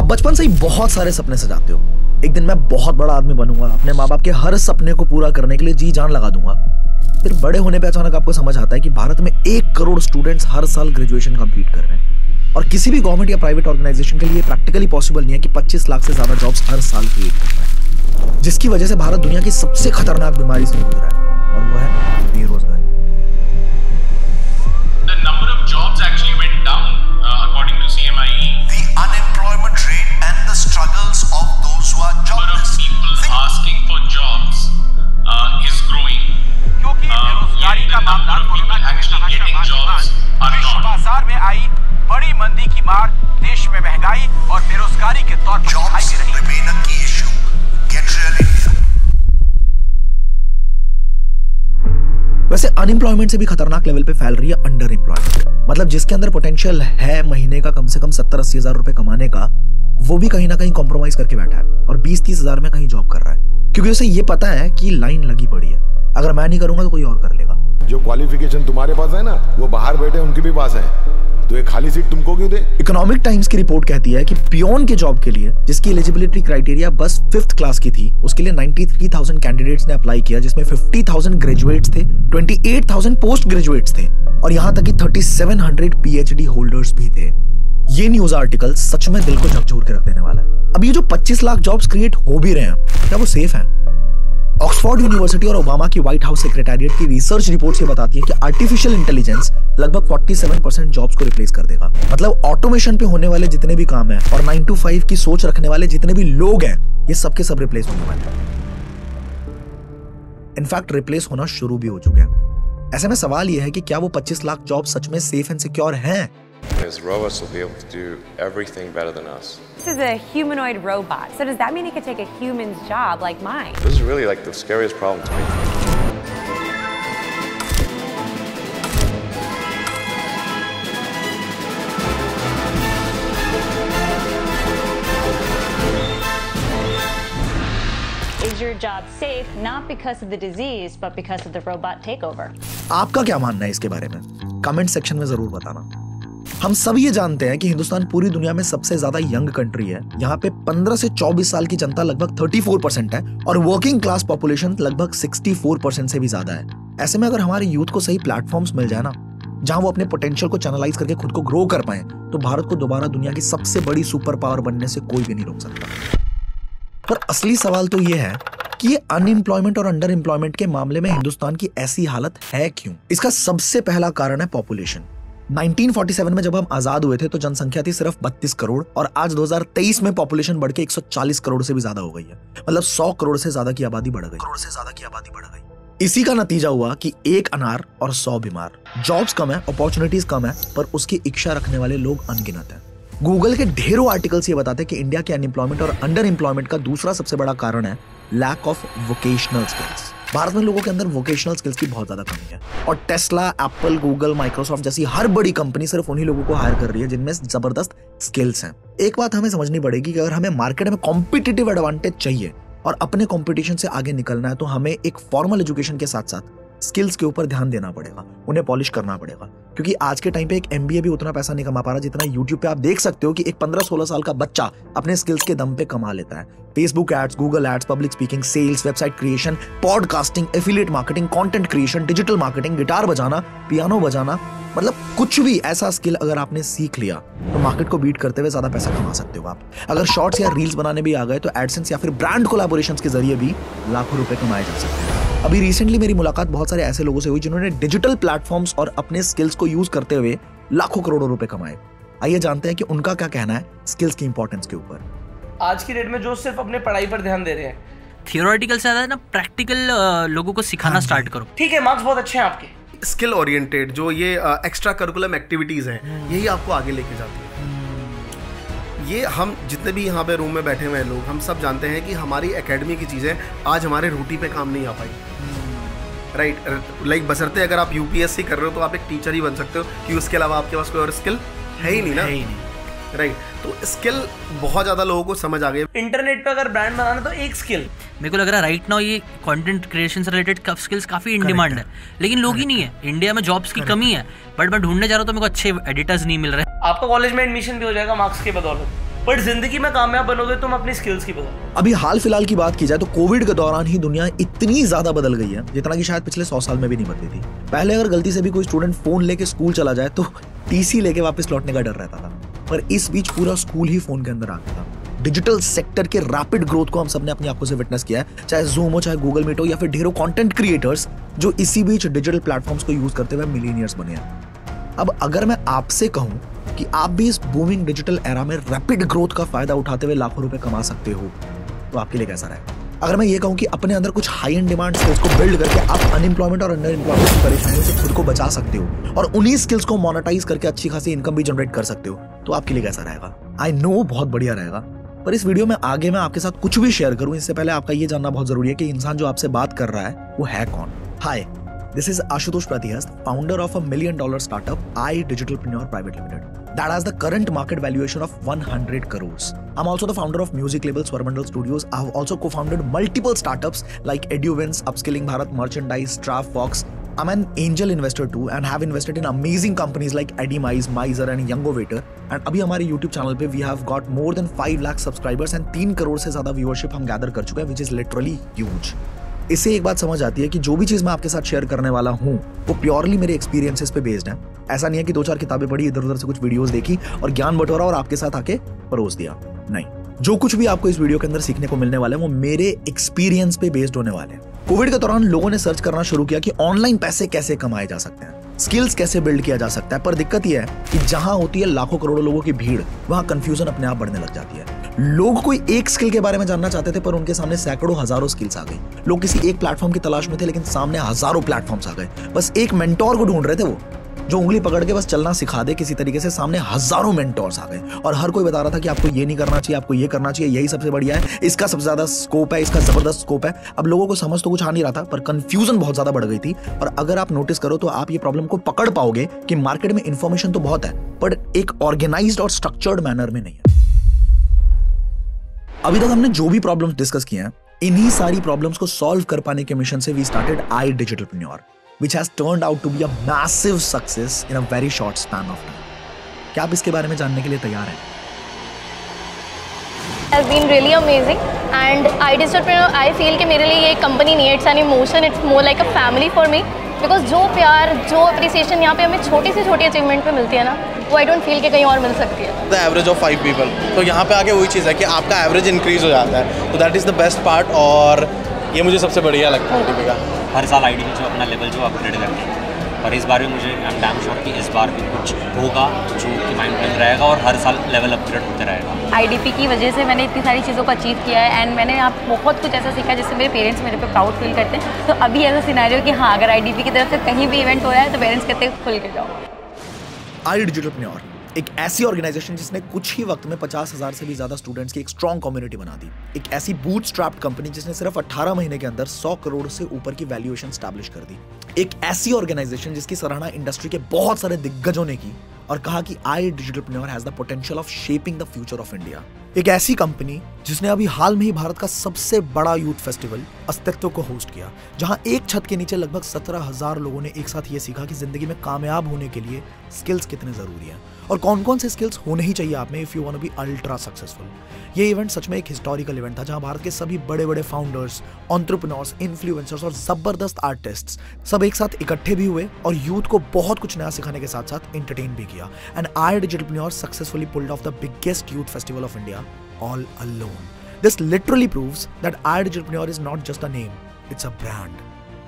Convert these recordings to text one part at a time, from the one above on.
आप बचपन से ही बहुत सारे सपने सजाते हो, एक दिन मैं बहुत बड़ा आदमी बनूंगा, अपने माँ बाप के हर सपने को पूरा करने के लिए जी जान लगा दूंगा। फिर बड़े होने पे अचानक आपको समझ आता है कि भारत में 1 करोड़ स्टूडेंट्स हर साल ग्रेजुएशन कंप्लीट कर रहे हैं और किसी भी गवर्नमेंट या प्राइवेट ऑर्गेनाइजेशन के लिए प्रैक्टिकली पॉसिबल नहीं है कि 25 लाख से ज्यादा जॉब्स हर साल क्रिएट कर रहे हैं, जिसकी वजह से भारत दुनिया की सबसे खतरनाक बीमारी से जूझ रहा है और वो है बेरोजगारी। The number of jobs actually went down according to CMIE. The unemployment rate and the struggles of those who are jobless. Number of people asking for jobs is growing. क्योंकि बेरोजगारी का मामला corona actually getting jobs are विश्व not. बाजार में आई बड़ी मंदी की मार देश में महंगाई और बेरोजगारी के तौर पर दिखाई Jobs दे रही है। remain a key issue. Get real India. वैसे अनएम्प्लॉयमेंट से भी खतरनाक लेवल पे फैल रही है अंडर एम्प्लॉयमेंट। मतलब जिसके अंदर पोटेंशियल है महीने का कम से कम 70-80 हजार रुपए कमाने का, वो भी कहीं ना कहीं कॉम्प्रोमाइज करके बैठा है और 20-30 हजार में कहीं जॉब कर रहा है, क्योंकि उसे ये पता है कि लाइन लगी पड़ी है, अगर मैं नहीं करूंगा तो कोई और कर लेगा। जो क्वालिफिकेशन तुम्हारे पास है ना, वो बाहर बैठे उनके भी पास है, तो एक खाली सीट तुमको क्यों दे? इकोनॉमिक टाइम्स की रिपोर्ट कहती है कि पियोन के जॉब के लिए जिसकी एलिजिबिलिटी क्राइटेरिया बस 5th क्लास की थी, उसके लिए 93,000 कैंडिडेट्स ने अप्लाई किया, जिसमें 50,000 ग्रेजुएट्स थे, 28,000 पोस्ट ग्रेजुएट्स थे और यहां तक कि 3700 पीएचडी होल्डर्स भी थे। ये न्यूज आर्टिकल सच में दिल को झकझोर के रख देने वाला है। अब ये जो 25 लाख जॉब्स क्रिएट हो भी रहे हैं, क्या वो सेफ हैं? ऑक्सफोर्ड यूनिवर्सिटी और ओबामा की व्हाइट हाउस सेक्रेटेरिएट की रिसर्च रिपोर्ट ये बताती है कि आर्टिफिशियल इंटेलिजेंस लगभग 47% जॉब्स को रिप्लेस कर देगा। मतलब ऑटोमेशन पे होने वाले जितने भी काम हैं और 9 to 5 की सोच रखने वाले जितने भी लोग हैं, ये सबके सब रिप्लेस होने वाले हैं। इनफैक्ट रिप्लेस होना शुरू भी हो चुके हैं। ऐसे में सवाल यह है कि क्या वो 25 लाख जॉब सच में सेफ एंड सिक्योर हैं? Because robots will be able to do everything better than us. This is a humanoid robot. So does that mean it could take a human's job like mine? This is really like the scariest problem to me. Is your job safe not because of the disease but because of the robot takeover? आपका क्या मानना है इसके बारे में? Comment section में जरूर बताना। हम सब ये जानते हैं कि हिंदुस्तान पूरी दुनिया में सबसे ज्यादा यंग कंट्री है। यहाँ पे 15 से 24 साल की जनता लगभग 34% है और वर्किंग क्लास पॉपुलेशन लगभग 64% से भी ज्यादा है। ऐसे में अगर हमारे यूथ को सही प्लेटफॉर्म्स मिल जाए ना, जहां वो अपने पोटेंशियल को चैनलाइज करके खुद को ग्रो कर पाए, तो भारत को दोबारा दुनिया की सबसे बड़ी सुपर पावर बनने से कोई भी नहीं रोक सकता। पर असली सवाल तो ये है कि ये अनएम्प्लॉयमेंट और अंडर एम्प्लॉयमेंट के मामले में हिंदुस्तान की ऐसी हालत है क्यों? इसका सबसे पहला कारण है पॉपुलेशन। 1947 में जब हम आजाद हुए थे तो जनसंख्या थी सिर्फ 32 करोड़ और आज 2023 में पॉपुलेशन बढ़ के 140 करोड़ से भी ज्यादा हो गई है। मतलब 100 करोड़ से ज्यादा की आबादी बढ़ गई। इसी का नतीजा हुआ कि 1 अनार और 100 बीमार। जॉब्स कम है, अपॉर्चुनिटीज कम है, पर उसकी इच्छा रखने वाले लोग अनगिनत हैं। गूगल के ढेरों आर्टिकल्स ये बताते हैं कि इंडिया के अनएम्प्लॉयमेंट और अंडर एम्प्लॉयमेंट का दूसरा सबसे बड़ा कारण है lack of vocational skills. Bharat में लोगों के अंदर वोकेशनल स्किल्स की बहुत ज्यादा कमी है और टेस्ला, एप्पल, गूगल, माइक्रोसॉफ्ट जैसी हर बड़ी कंपनी सिर्फ उन्हीं लोगों को हायर कर रही है जिनमें जबरदस्त स्किल्स हैं। एक बात हमें समझनी पड़ेगी कि अगर हमें मार्केट में कॉम्पिटिटिव एडवांटेज चाहिए और अपने कंपटीशन से आगे निकलना है, तो हमें एक फॉर्मल एजुकेशन के साथ साथ स्किल्स के ऊपर ध्यान देना पड़ेगा, उन्हें पॉलिश करना पड़ेगा। क्योंकि आज के टाइम पे एक एमबीए भी उतना पैसा नहीं कमा पा रहा जितना यूट्यूब पे आप देख सकते हो कि एक 15-16 साल का बच्चा अपने स्किल्स के दम पे कमा लेता है। Facebook ads, Google ads, public speaking, sales, website creation, podcasting, affiliate marketing, content creation, digital marketing, guitar बजाना, पियानो बजाना, मतलब कुछ भी ऐसा स्किल अगर आपने सीख लिया तो मार्केट को बीट करते हुए ज्यादा पैसा कमा सकते हो आप। अगर शॉर्ट्स या रील्स बनाने भी आ गए तो एडसेंस या फिर ब्रांड कोलैबोरेशंस के जरिए भी लाखों रुपए कमाए जा सकते हैं। अभी रिसेंटली मेरी मुलाकात बहुत सारे ऐसे लोगों से हुई जिन्होंने डिजिटल प्लेटफॉर्म्स और अपने स्किल्स को यूज करते हुए लाखों करोड़ों रुपए कमाए। आइए जानते हैं कि उनका क्या कहना है स्किल्स की इंपॉर्टेंस के ऊपर। आज की डेट में जो सिर्फ अपने पढ़ाई पर ध्यान दे रहे हैं, थियोरेटिकल से ज्यादा ना प्रैक्टिकल लोगों को सिखाना स्टार्ट करो। ठीक है, मार्क्स बहुत अच्छे हैं आपके। स्किल ओरिएंटेड जो ये एक्स्ट्रा करिकुलम एक्टिविटीज हैं, यही आपको आगे लेके जाती है। ये हम जितने भी यहाँ पे रूम में बैठे हुए हैं लोग, हम सब जानते हैं कि हमारी एकेडमी की चीज़ें आज हमारे रोटी पे काम नहीं आ पाई। राइट, लाइक बशर्ते अगर आप यूपीएससी कर रहे हो तो आप एक टीचर ही बन सकते हो, कि उसके अलावा आपके पास कोई और स्किल है ही नहीं ना। राइट, तो स्किल बहुत ज़्यादा लोगों को समझ आ गई। इंटरनेट पे अगर ब्रांड बनाना तो एक स्किल, मेरे को लग रहा है राइट नाउ ये कंटेंट क्रिएशन से रिलेटेड स्किल्स काफी इन डिमांड है, लेकिन लोग ही नहीं है। इंडिया में जॉब्स की कमी है, बट मैं ढूंढने जा रहा हूँ तो मेरे को अच्छे एडिटर्स नहीं मिल रहे। आपका कॉलेज में एडमिशन भी हो जाएगा मार्क्स के बदौलत। बट जिंदगी में कामयाब बनोगे तुम अपनी स्किल्स की बदौलत। अभी हाल फिलहाल की बात की जाए तो कोविड के दौरान ही दुनिया इतनी ज्यादा बदल गई है जितना कि शायद पिछले 100 साल में भी नहीं बदली थी। पहले अगर गलती से भी कोई स्टूडेंट फोन लेके स्कूल चला जाए तो टीसी लेके वापस लौटने का डर रहता था, पर इस बीच पूरा स्कूल ही फोन के अंदर आ गया था। डिजिटल सेक्टर के रैपिड ग्रोथ को हम सबने अपनी आंखों से विटनेस किया है, चाहे जूम हो, चाहे गूगल मीट हो, या फिर ढेरों कंटेंट क्रिएटर्स जो इसी बीच डिजिटल प्लेटफॉर्म्स को यूज करते हुए मिलीनियर्स बने हैं। अब अगर मैं आपसे कहूं कि आप भी इस बूमिंग डिजिटल एरा में रैपिड ग्रोथ का फायदा उठाते हुए लाखों रुपए कमा सकते हो, तो आपके लिए कैसा रहेगा? अगर मैं ये कहूं कि अपने अंदर कुछ हाई एंड डिमांड स्किल्स को बिल्ड करके आप अनएम्प्लॉयमेंट और अंडर एम्प्लॉयमेंट की परेशानियों से खुद को बचा सकते हो और उन्हीं स्किल्स को मोनेटाइज करके अच्छी खासी इनकम भी जनरेट कर सकते हो, तो आपके लिए कैसा रहेगा? आई नो बहुत बढ़िया रहेगा, पर इस वीडियो में आगे मैं आपके साथ कुछ भी शेयर करूं इससे पहले आपका ये जानना बहुत जरूरी है कि इंसान जो आपसे बात कर रहा है वो है कौन। हाय, this is Ashutosh Pratyahast, founder of a $1 million startup, iDigitalpreneur Private Limited, that has the current market valuation of 100 crores. I'm also the founder of music label Swarmandal Studios. I've also co-founded multiple startups like EduWins, Upskilling Bharat, Merchandise, TravFox. I'm an angel investor too and have invested in amazing companies like Edimize, Mizer and Youngovator. And अभी हमारे YouTube channel पे we have got more than 5 lakh subscribers and 3 crore से ज्यादा viewership हम gather कर चुके हैं, which is literally huge. इससे एक बात समझ आती है कि जो भी चीज मैं आपके साथ शेयर करने वाला हूँ वो प्योरली मेरे एक्सपीरियंसेस पे बेस्ड है। ऐसा नहीं है कि 2-4 किताबें पढ़ी, इधर उधर से कुछ वीडियोस देखी और ज्ञान बटोरा और आपके साथ आके परोस दिया। नहीं, जो कुछ भी आपको इस वीडियो के अंदर सीखने को मिलने वाला है वो मेरे एक्सपीरियंस पे बेस्ड होने वाले हैं। कोविड के दौरान लोगों ने सर्च करना शुरू किया कि ऑनलाइन पैसे कैसे कमाए जा सकते हैं, स्किल्स कैसे बिल्ड किया जा सकता है, पर दिक्कत यह है कि जहां होती है लाखों करोड़ों लोगों की भीड़, वहां कंफ्यूजन अपने आप बढ़ने लग जाती है। लोग कोई एक स्किल के बारे में जानना चाहते थे पर उनके सामने सैकड़ों हजारों स्किल्स आ गई। लोग किसी एक प्लेटफॉर्म की तलाश में थे लेकिन सामने हजारों प्लेटफॉर्म्स आ गए। बस एक मेंटोर को ढूंढ रहे थे वो जो उंगली पकड़ के बस चलना सिखा दे किसी तरीके से। सामने हजारों मेंटोर्स आ गए और हर कोई बता रहा था कि आपको ये नहीं करना चाहिए, आपको ये करना चाहिए, यही सबसे बढ़िया है, इसका सबसे ज्यादा स्कोप है, इसका जबरदस्त स्कोप है। अब लोगों को समझ तो कुछ आ नहीं रहा था पर कंफ्यूजन बहुत ज्यादा बढ़ गई थी। और अगर आप नोटिस करो तो आप ये प्रॉब्लम को पकड़ पाओगे कि मार्केट में इंफॉर्मेशन तो बहुत है पर एक ऑर्गेनाइज्ड और स्ट्रक्चर्ड मैनर में नहीं है। अभी तक हमने जो भी प्रॉब्लम्स डिस्कस किए हैं, इन्हीं सारी प्रॉब्लम्स को सॉल्व कर पाने के मिशन से we started iDigitalpreneur, which has turned out to be a massive success in a very short span of time. क्या आप इसके बारे में जानने के लिए तैयार हैं? Has been really amazing and iDigitalpreneur I feel कि मेरे लिए ये कंपनी नहीं है, it's an emotion, it's more like a family for me because जो प्यार, जो अप्रिसिएशन यहाँ पे हमें छोटी से छोटी अचीवमेंट पे मिलती है ना, वो आई डोंट फील कि कहीं और मिल सकती है। द एवरेज ऑफ 5 पीपल, तो यहाँ पे आके वही चीज़ है कि आपका एवरेज इंक्रीज हो जाता है, तो that is the best part और ये मुझे सबसे बढ़िया लगता है आईडी का। हर साल आईडी में जो अपना लेवल जो अपग्रेड करते हैं और इस बार भी मुझे आई एम डैम श्योर कि इस बार भी कुछ होगा जो कि माइंड ब्लोइंग रहेगा और हर साल लेवल अपग्रेड होता रहेगा। आईडीपी की वजह से मैंने इतनी सारी चीज़ों को अचीव किया है एंड मैंने यहाँ बहुत कुछ ऐसा सीखा जिससे मेरे पेरेंट्स मेरे पे प्राउड फील करते हैं। तो अभी ऐसा सिनेरियो कि हाँ, अगर आईडीपी की तरफ से कहीं भी इवेंट हो रहा है तो पेरेंट्स कहते हैं खुल के जाओ। iDigitalpreneur एक ऐसी ऑर्गेनाइजेशन जिसने कुछ ही वक्त में 50,000 से भी ज्यादा स्टूडेंट्स की एक स्ट्रॉन्ग कम्युनिटी बना दी। एक ऐसी बूटस्ट्रैप्ड कंपनी जिसने सिर्फ 18 महीने के अंदर 100 करोड़ से ऊपर की वैल्यूएशन स्टैब्लिश कर दी। एक ऐसी ऑर्गेनाइजेशन जिसकी सराहना इंडस्ट्री के बहुत सारे दिग्गजों ने की और कहा कि iDigitalpreneur has the potential of shaping the future of India. एक ऐसी कंपनी जिसने अभी हाल में ही भारत का सबसे बड़ा यूथ फेस्टिवल अस्तित्व को होस्ट किया, जहां एक छत के नीचे लगभग 17,000 लोगों ने एक साथ ये सीखा कि जिंदगी में कामयाब होने के लिए स्किल्स कितने जरूरी हैं और कौन कौन से स्किल्स होने ही चाहिए आप में if you want to be ultra successful. ये इवेंट सच में एक हिस्टोरिकल इवेंट था जहां भारत के सभी बड़े बड़े फाउंडर्स, एंटरप्रेन्योर्स, इन्फ्लुएंसर्स और जबरदस्त आर्टिस्ट्स सब एक साथ इकट्ठे भी हुए और यूथ को बहुत कुछ नया सिखाने के साथ साथ एंटरटेन भी किया। And iDigitalpreneur successfully pulled off the biggest youth festival of India all alone. This literally proves that iDigitalpreneur is not just a name, it's a brand.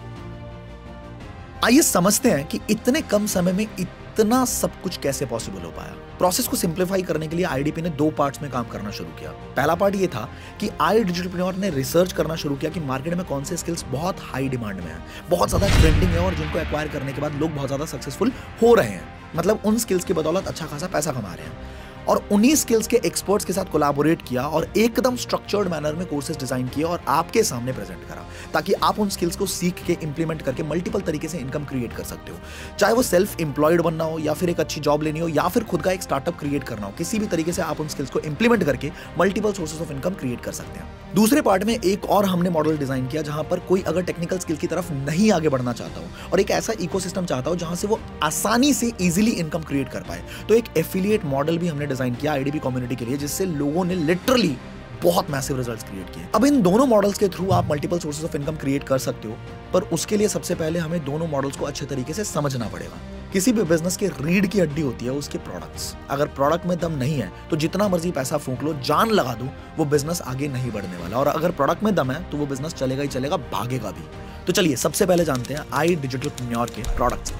आइए समझते हैं कि इतने कम समय में इतना सब कुछ कैसे पॉसिबल हो पाया। प्रोसेस को सिंप्लीफाई करने के लिए आईडीपी ने 2 पार्ट्स में काम करना शुरू किया। पहला पार्ट ये था कि iDigitalpreneur ने रिसर्च करना शुरू किया कि मार्केट में कौन से स्किल्स बहुत हाई डिमांड में हैं, बहुत ज्यादा ट्रेंडिंग है और जिनको एक्वायर करने के बाद लोग बहुत ज्यादा सक्सेसफुल हो रहे हैं, मतलब उन स्किल्स की बदौलत अच्छा खासा पैसा कमा रहे हैं। और उन्हीं स्किल्स के एक्सपर्ट्स के साथ कोलैबोरेट किया और एकदम स्ट्रक्चर्ड मैनर में कोर्सेज डिजाइन किए और आपके सामने प्रेजेंट करा ताकि आप उन स्किल्स को सीख के इंप्लीमेंट करके मल्टीपल तरीके से इनकम क्रिएट कर सकते हो। चाहे वो सेल्फ एम्प्लॉयड बनना हो या फिर एक अच्छी जॉब लेनी हो या फिर खुद का एक स्टार्टअप क्रिएट करना हो, किसी भी तरीके से आप उन स्किल्स को इंप्लीमेंट करके multiple sources of income create कर सकते हैं। दूसरे पार्ट में एक और हमने मॉडल डिजाइन किया जहां पर कोई अगर टेक्निकल स्किल की तरफ नहीं आगे बढ़ना चाहता हो और एक ऐसा इकोसिस्टम चाहता हो जहां से वो आसानी से इजीली इनकम क्रिएट कर पाए, तो एक एफिलिएट मॉडल भी हमने डिजाइन किया आईडीपी कम्युनिटी के लिए, जिससे लोगों ने लिटरली बहुत मैसिव रिजल्ट्स क्रिएट किए। अब इन दोनों मॉडल्स के थ्रू आप multiple sources of income create कर सकते हो, पर उसके लिए सबसे पहले हमें दोनों मॉडल्स को अच्छे तरीके से समझना पड़ेगा। किसी भी बिजनेस की रीढ़ की हड्डी होती है उसके प्रोडक्ट्स। अगर प्रोडक्ट में दम नहीं है तो जितना मर्जी पैसा फूंक लो, जान लगा दो, वो बिजनेस आगे नहीं बढ़ने वाला। और अगर प्रोडक्ट में दम है तो वो बिजनेस चलेगा ही चलेगा, भागेगा भी। तो चलिए सबसे पहले जानते हैं iDigitalpreneur के प्रोडक्ट्स।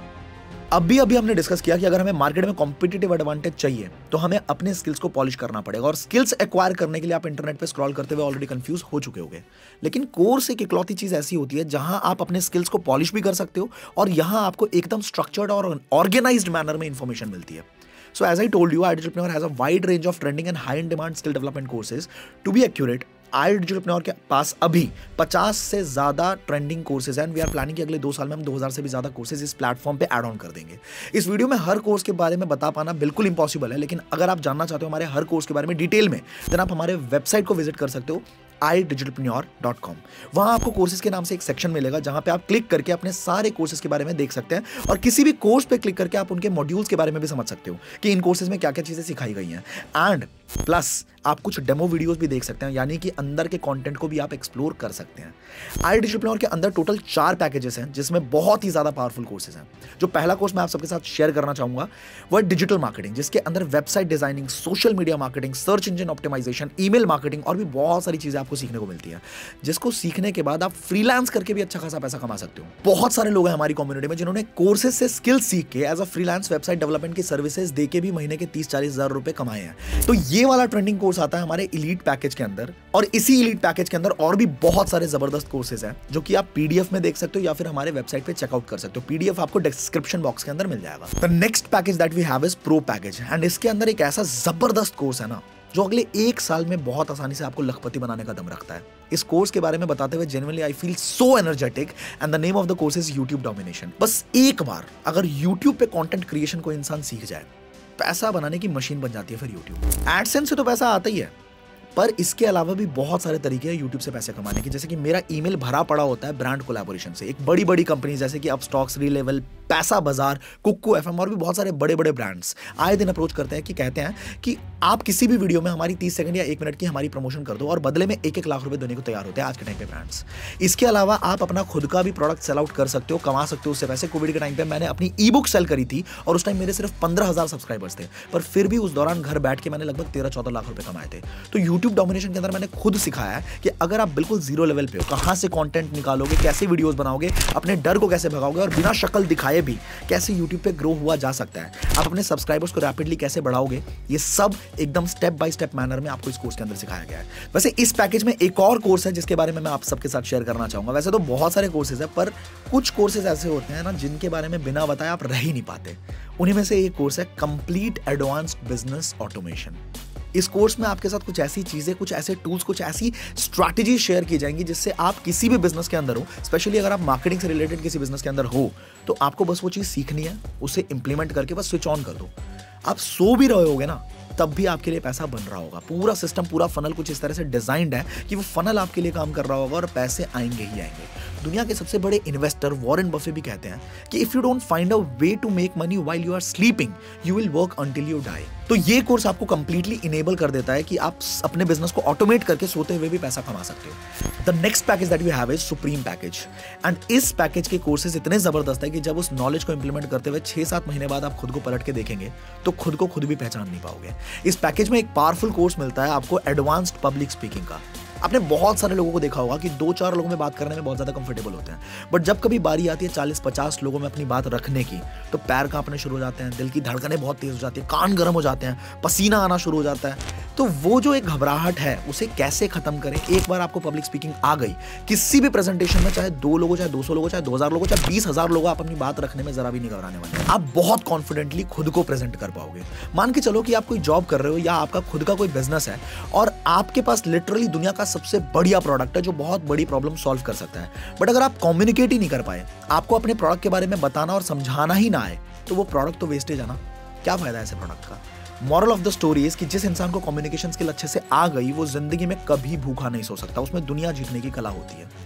अभी हमने डिस्कस किया कि अगर हमें मार्केट में कॉम्पिटिटिव एडवांटेज चाहिए तो हमें अपने स्किल्स को पॉलिश करना पड़ेगा, और स्किल्स एक्वायर करने के लिए आप इंटरनेट पे स्क्रॉल करते हुए ऑलरेडी कंफ्यूज हो चुके होंगे। लेकिन कोर्स एक इकलौती चीज ऐसी होती है जहां आप अपने स्किल्स को पॉलिश भी कर सकते हो, और यहां आपको एकदम स्ट्रक्चर्ड और ऑर्गेनाइज्ड मैनर में इंफॉर्मेशन मिलती है। So as I told you, iDigitalpreneur has a wide range of trending and high-in-demand skill development courses. To be accurate, iDigitalpreneur के पास अभी 50 से ज़्यादा ट्रेंडिंग कोर्सेज हैं, एंड वी आर प्लानिंग कि अगले 2 साल में हम 2000 से भी ज़्यादा कोर्सेज इस प्लेटफॉर्म पे ऐड ऑन कर देंगे। इस वीडियो में हर कोर्स के बारे में बता पाना बिल्कुल इंपॉसिबल है, लेकिन अगर आप जानना चाहते हो हमारे हर कोर्स के बारे में डिटेल में, देन आप हमारे वेबसाइट को विजिट कर सकते हो iDigitalpreneur.com। वहां आपको कोर्सेज के नाम से एक सेक्शन मिलेगा जहां पे आप क्लिक करके अपने सारे कोर्सेज के बारे में देख सकते हैं, और किसी भी कोर्स पे क्लिक करके आप उनके मॉड्यूल्स के बारे में भी समझ सकते हो कि इन कोर्सेज में क्या क्या चीजें सिखाई गई हैं। एंड प्लस आप कुछ डेमो वीडियोस भी देख सकते हैं, यानी कि अंदर के कंटेंट को भी आप एक्सप्लोर कर सकते हैं। iDigitalpreneur के अंदर टोटल 4 पैकेजेस हैं, जिसमें बहुत ही ज्यादा पावरफुल कोर्सेज हैं। जो पहला कोर्स मैं आप सबके साथ शेयर करना चाहूंगा वो डिजिटल मार्केटिंग, जिसके अंदर website designing, social media marketing, search engine optimisation, email marketing और भी बहुत सारी चीजें आपको सीखने को मिलती है, जिसको सीखने के बाद आप फ्रीलांस करके भी अच्छा खासा पैसा कमा सकते हो। बहुत सारे लोग हैं हमारी कम्युनिटी में जिन्होंने कोर्सेज से स्किल सीख के as a freelance website development की सर्विसेज देके भी महीने के 30-40 हजार रुपए कमाए हैं। तो ये वाला ट्रेंडिंग कोर्स आता है हमारे इलीट पैकेज के अंदर, और इसी इलीट पैकेज के अंदर और भी बहुत सारे जबरदस्त कोर्सेज हैं जो कि आप पीडीएफ में देख सकते हो या फिर हमारे वेबसाइट पे चेकआउट कर सकते हो। पीडीएफ आपको डिस्क्रिप्शन बॉक्स के अंदर मिल जाएगा। The next package that we have is pro package, and इसके अंदर एक ऐसा जबरदस्त कोर्स है ना जो अगले 1 साल में बहुत आसानी से आपको लखपति बनाने का दम रखता है। इस कोर्स के बारे में बताते हुए genuinely I feel so energetic, and the name of the course is YouTube domination. बस एक बार अगर यूट्यूब पे कंटेंट क्रिएशन को इंसान सीख जाए, पैसा बनाने की मशीन बन जाती है फिर यूट्यूब। एडसेंस से तो पैसा आता ही है, पर इसके अलावा भी बहुत सारे तरीके हैं यूट्यूब से पैसे कमाने के। जैसे कि मेरा ईमेल भरा पड़ा होता है ब्रांड कोलैबोरेशन से। एक बड़ी कंपनी जैसे कि अपस्टॉक्स, रीलेवल, पैसा बाजार, कुक्कू एफएम और भी बहुत सारे बड़े ब्रांड्स आए दिन अप्रोच करते हैं कि कहते हैं कि आप किसी भी वीडियो में हमारी 30 सेकंड या 1 मिनट की हमारी प्रमोशन कर दो, और बदले में 1-1 लाख रुपए देने को तैयार होते हैं आज के टाइम पे ब्रांड्स। इसके अलावा आप अपना खुद का भी प्रोडक्ट सेल आउट कर सकते हो, कमा सकते हो उससे पैसे। कोविड के टाइम पे मैंने अपनी ई बुक सेल करी थी और उस टाइम मेरे सिर्फ 15,000 सब्सक्राइबर्स थे, पर फिर भी उस दौरान घर बैठ के मैंने लगभग 13-14 लाख रुपए कमाए थे। तो यूट्यूब डोमिनेशन के अंदर मैंने खुद सिखाया है कि अगर आप बिल्कुल जीरो लेवल पे हो, कहां से कंटेंट निकालोगे, कैसे वीडियोस बनाओगे, अपने डर को कैसे भगाओगे, और बिना शक्ल दिखाए भी कैसे यूट्यूब पे ग्रो हुआ जा सकता है, आप अपने सब्सक्राइबर्स को रैपिडली कैसे बढ़ाओगे, ये सब एकदम स्टेप बाय स्टेप मैनर में आपको इस कोर्स के अंदर सिखाया गया है। वैसे इस पैकेज में एक और कोर्स है जिसके बारे में मैं आप सबके साथ शेयर करना चाहूंगा। वैसे तो बहुत सारे कोर्सेज है, पर कुछ कोर्सेज ऐसे होते हैं ना जिनके बारे में बिना बताए आप रह ही नहीं पाते। उन्हीं में से एक कोर्स है कंप्लीट एडवांस्ड बिजनेस ऑटोमेशन। इस कोर्स में आपके साथ कुछ ऐसी चीजें, कुछ ऐसे टूल्स, कुछ ऐसी स्ट्रैटेजी शेयर की जाएंगी जिससे आप किसी भी बिजनेस के अंदर हो, स्पेशली अगर आप मार्केटिंग से रिलेटेड किसी बिजनेस के अंदर हो, तो आपको बस वो चीज सीखनी है, उसे इंप्लीमेंट करके बस स्विच ऑन कर दो। आप सो भी रहे होगे ना तब भी आपके लिए पैसा बन रहा होगा। पूरा सिस्टम, पूरा फनल कुछ इस तरह से डिजाइंड है कि वो फनल आपके लिए काम कर रहा होगा और पैसे आएंगे ही आएंगे। दुनिया के सबसे बड़े इन्वेस्टर वॉरेन बफे भी कहते हैं कि if you don't find a way to make money while you are sleeping, you will work until you die. तो ये कोर्स आपको कंप्लीटली इनेबल कर देता है कि आप अपने बिजनेस को ऑटोमेट करके सोते हुए भी पैसा कमा सकते हो। The next package that we have is supreme package, and इस पैकेज के कोर्सेज इतने जबरदस्त है कि जब उस नॉलेज को इंप्लीमेंट करते हुए 6-7 महीने बाद आप खुद को पलट के देखेंगे तो खुद को खुद भी पहचान नहीं पाओगे। इस पैकेज में एक पावरफुल कोर्स मिलता है आपको एडवांस्ड पब्लिक स्पीकिंग का। आपने बहुत सारे लोगों को देखा होगा कि 2-4 लोगों में बात करने में बहुत ज्यादा कंफर्टेबल होते हैं, बट जब कभी बारी आती है 40-50 लोगों में अपनी बात रखने की, तो पैर कांपने शुरू हो जाते हैं, दिल की धड़कनें बहुत तेज हो जाती है, कान गर्म हो जाते हैं, पसीना आना शुरू हो जाता है। तो वो जो एक घबराहट है उसे कैसे खत्म करें। एक बार आपको पब्लिक स्पीकिंग आ गई, किसी भी प्रेजेंटेशन में, चाहे 2 लोगों, चाहे 200 लोगों, चाहे 2000 लोगों, चाहे 20,000 लोग, आप अपनी बात रखने में जरा भी नहीं घबराने वाले। आप बहुत कॉन्फिडेंटली खुद को प्रेजेंट कर पाओगे। मान के चलो कि आप कोई जॉब कर रहे हो या आपका खुद का कोई बिजनेस है और आपके पास लिटरली दुनिया का सबसे बढ़िया प्रोडक्ट है जो बहुत बड़ी प्रॉब्लम सॉल्व कर सकता है, बट अगर आप कम्युनिकेट ही नहीं कर पाए, आपको अपने प्रोडक्ट के बारे में बताना और समझाना ही ना आए, तो वो प्रोडक्ट तो वेस्टेज है ना। क्या फायदा है ऐसे प्रोडक्ट का। Moral of the story is कि जिस इंसान को कम्युनिकेशन स्किल अच्छे से आ गई, वो जिंदगी में कभी भूखा नहीं सो सकता, उसमें दुनिया जीतने की कला होती है।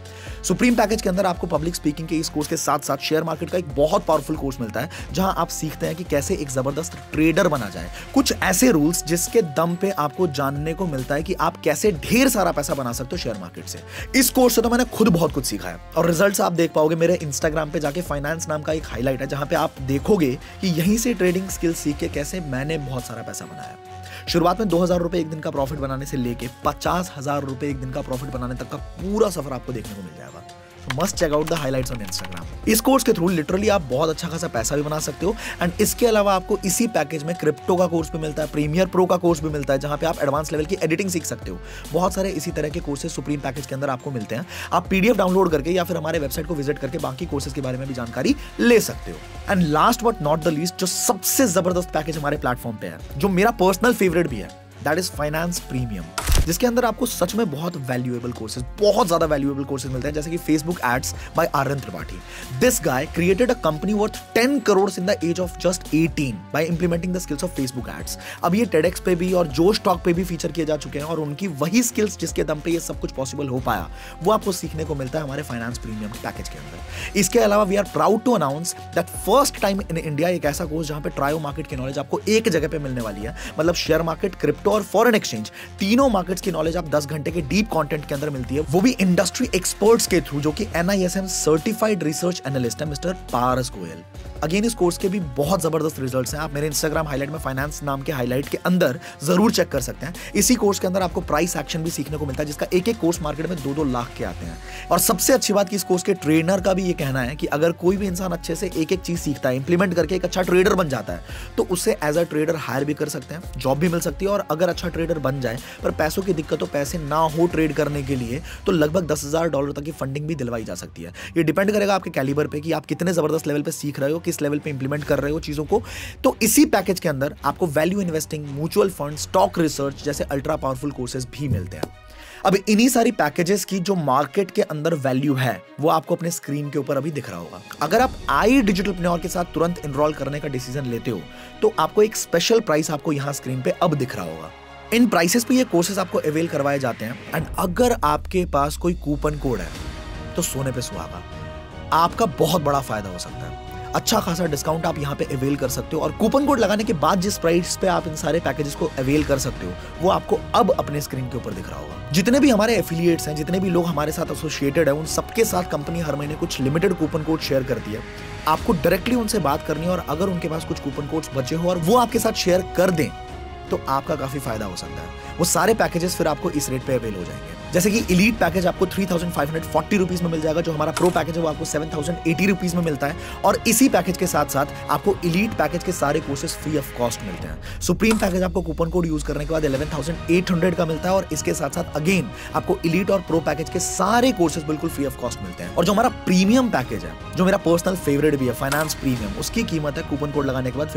सुप्रीम पैकेज के अंदर आपको पब्लिक स्पीकिंग के इस कोर्स के साथ साथ शेयर मार्केट का एक बहुत पावरफुल कोर्स मिलता है, जहां आप सीखते हैं कि कैसे एक जबरदस्त ट्रेडर बना जाए। कुछ ऐसे रूल्स जिसके दम पे आपको जानने को मिलता है कि आप कैसे ढेर सारा पैसा बना सकते हो शेयर मार्केट से। इस कोर्स से तो मैंने खुद बहुत कुछ सीखा है और रिजल्ट्स आप देख पाओगे मेरे इंस्टाग्राम पे जाके। फाइनेंस नाम का एक हाईलाइट है जहां पे आप देखोगे कि यहीं से ट्रेडिंग स्किल्स सीख के कैसे मैंने बहुत सारा पैसा बनाया। शुरुआत में 2000 रुपए एक दिन का प्रॉफिट बनाने से लेके 50,000 रुपए एक दिन का प्रॉफिट बनाने तक का पूरा सफर आपको देखने को मिल जाएगा। Must check out the highlights on Instagram. इस कोर्स के थ्रू लिटरली आप बहुत अच्छा खासा पैसा भी बना सकते हो एंड इसके अलावा आपको इसी पैकेज में क्रिप्टो का कोर्स भी मिलता है, प्रीमियर प्रो का कोर्स भी मिलता है, जहां पे आप एडवांस लेवल की एडिटिंग सीख सकते हो। बहुत सारे इसी तरह के कोर्सेज सुप्रीम पैकेज के अंदर आपको मिलते हैं। आप पीडीएफ डाउनलोड करके या फिर हमारे वेबसाइट को विजिट करके बाकी कोर्सेज के बारे में भी जानकारी ले सकते हो। And last but not the least, जो सबसे जबरदस्त पैकेज हमारे प्लेटफॉर्म पे है, जो मेरा पर्सनल फेवरेट भी है, दैट इज फाइनेंस प्रीमियम, जिसके अंदर आपको सच में बहुत वैल्यूएबल कोर्सेज, बहुत ज्यादा वैल्यूएबल कोर्सेज मिलते हैं, जैसे कि Facebook ads by Aryan Tripathi. This guy created a company worth 10 crore in the age of just 18 by implementing the skills of Facebook ads. अब ये टेडेक्स पे भी और जोश टॉक पे भी फीचर किए जा चुके हैं और उनकी वही स्किल्स जिसके दम पे ये सब कुछ पॉसिबल हो पाया, वो आपको सीखने को मिलता है हमारे फाइनेंस प्रीमियम पैकेज के अंदर। इसके अलावा we are proud to announce that first time in India एक ऐसा कोर्स जहां पे ट्रायो मार्केट की नॉलेज आपको एक जगह पे मिलने वाली है। मतलब शेयर मार्केट, क्रिप्टो और फॉरेन एक्सचेंज, तीनों मार्केट्स की नॉलेज आप 10 घंटे के डीप कंटेंट के अंदर मिलती है, वो भी इंडस्ट्री एक्सपर्ट्स के थ्रू, जो कि NISM सर्टिफाइड रिसर्च एनालिस्ट है मिस्टर पारस गोयल। अगेन इस कोर्स के भी बहुत जबरदस्त रिजल्ट्स हैं। आप मेरे इंस्टाग्राम हाईलाइट में फाइनेंस नाम के हाईलाइट के अंदर जरूर चेक कर सकते हैं। इसी कोर्स के अंदर आपको प्राइस एक्शन भी सीखने को मिलता है, जिसका एक कोर्स मार्केट में 2-2 लाख के आते हैं। और सबसे अच्छी बात कि इस कोर्स के ट्रेनर का भी ये कहना है कि अगर कोई भी इंसान अच्छे से एक चीज सीखता है, इंप्लीमेंट करके एक अच्छा ट्रेडर बन जाता है, तो उससे एज अ ट्रेडर हायर भी कर सकते हैं, जॉब भी मिल सकती है। और अगर अच्छा ट्रेडर बन जाए पर पैसों की दिक्कत हो, पैसे ना हो ट्रेड करने के लिए, तो लगभग $10,000 तक की फंडिंग भी दिलवाई जा सकती है। ये डिपेंड करेगा आपके कैलिबर पे कि आप कितने जबरदस्त लेवल पे सीख रहे हो, किस लेवल पे इंप्लीमेंट कर रहे हो चीजों को। तो इसी पैकेज के अंदर आपको value investing, mutual fund, stock research जैसे अल्ट्रा पावरफुल कोर्सेज भी मिलते हैं। अब इन्हीं सारी पैकेजेस की जो मार्केट के अंदर वैल्यू है, वो आपको अपने स्क्रीन के ऊपर अभी दिख रहा होगा। अगर आप आई डिजिटलप्रेन्योर के साथ तुरंत इनरोल करने का डिसीजन लेते हो, तो आपको एक स्पेशल प्राइस आपको यहां स्क्रीन पे अब दिख रहा होगा। इन प्राइसेस पे ये कोर्सेज आपको अवेल करवाए जाते हैं एंड अगर आपके पास कोई कूपन कोड है तो सोने पे सुहागा, आपका बहुत बड़ा फायदा हो सकता है। अच्छा खासा डिस्काउंट आप यहाँ पे अवेल कर सकते हो और कूपन कोड लगाने के बाद जिस प्राइस पे आप इन सारे पैकेजेस को अवेल कर सकते हो, वो आपको अब अपने स्क्रीन के ऊपर दिख रहा होगा। जितने भी हमारे एफिलिएट्स हैं, जितने भी लोग हमारे साथ एसोसिएटेड है, उन सबके साथ कंपनी हर महीने कुछ लिमिटेड कूपन कोड शेयर करती है। आपको डायरेक्टली उनसे बात करनी है और अगर उनके पास कुछ कूपन कोड्स बचे हो और वो आपके साथ शेयर कर दें, तो आपका काफी फायदा हो सकता है। वो सारे पैकेजेस फिर आपको इस रेट पे अवेल हो जाएंगे। जैसे कि इलीट पैकेज आपको 3,540 रुपीज में मिल जाएगा, जो हमारा प्रो पैकेज है वो आपको 7,080 रुपीज में मिलता है। और इसी पैकेज के साथ साथ आपको इलीट पैकेज के सारे कोर्सेज फ्री ऑफ कॉस्ट मिलते हैं। सुप्रीम पैकेज आपको कूपन कोड यूज करने के बाद 11,800 का मिलता है और इसके साथ साथ अगेन आपको इलीट और प्रो पैकेज के सारे कोर्सेज बिल्कुल फ्री ऑफ कॉस्ट मिलते हैं। और जो हमारा प्रीमियम पैकेज है, जो मेरा पर्सनल फेवरेट भी है, फाइनेंस प्रीमियम, उसकी कीमत है कूपन कोड लगाने के बाद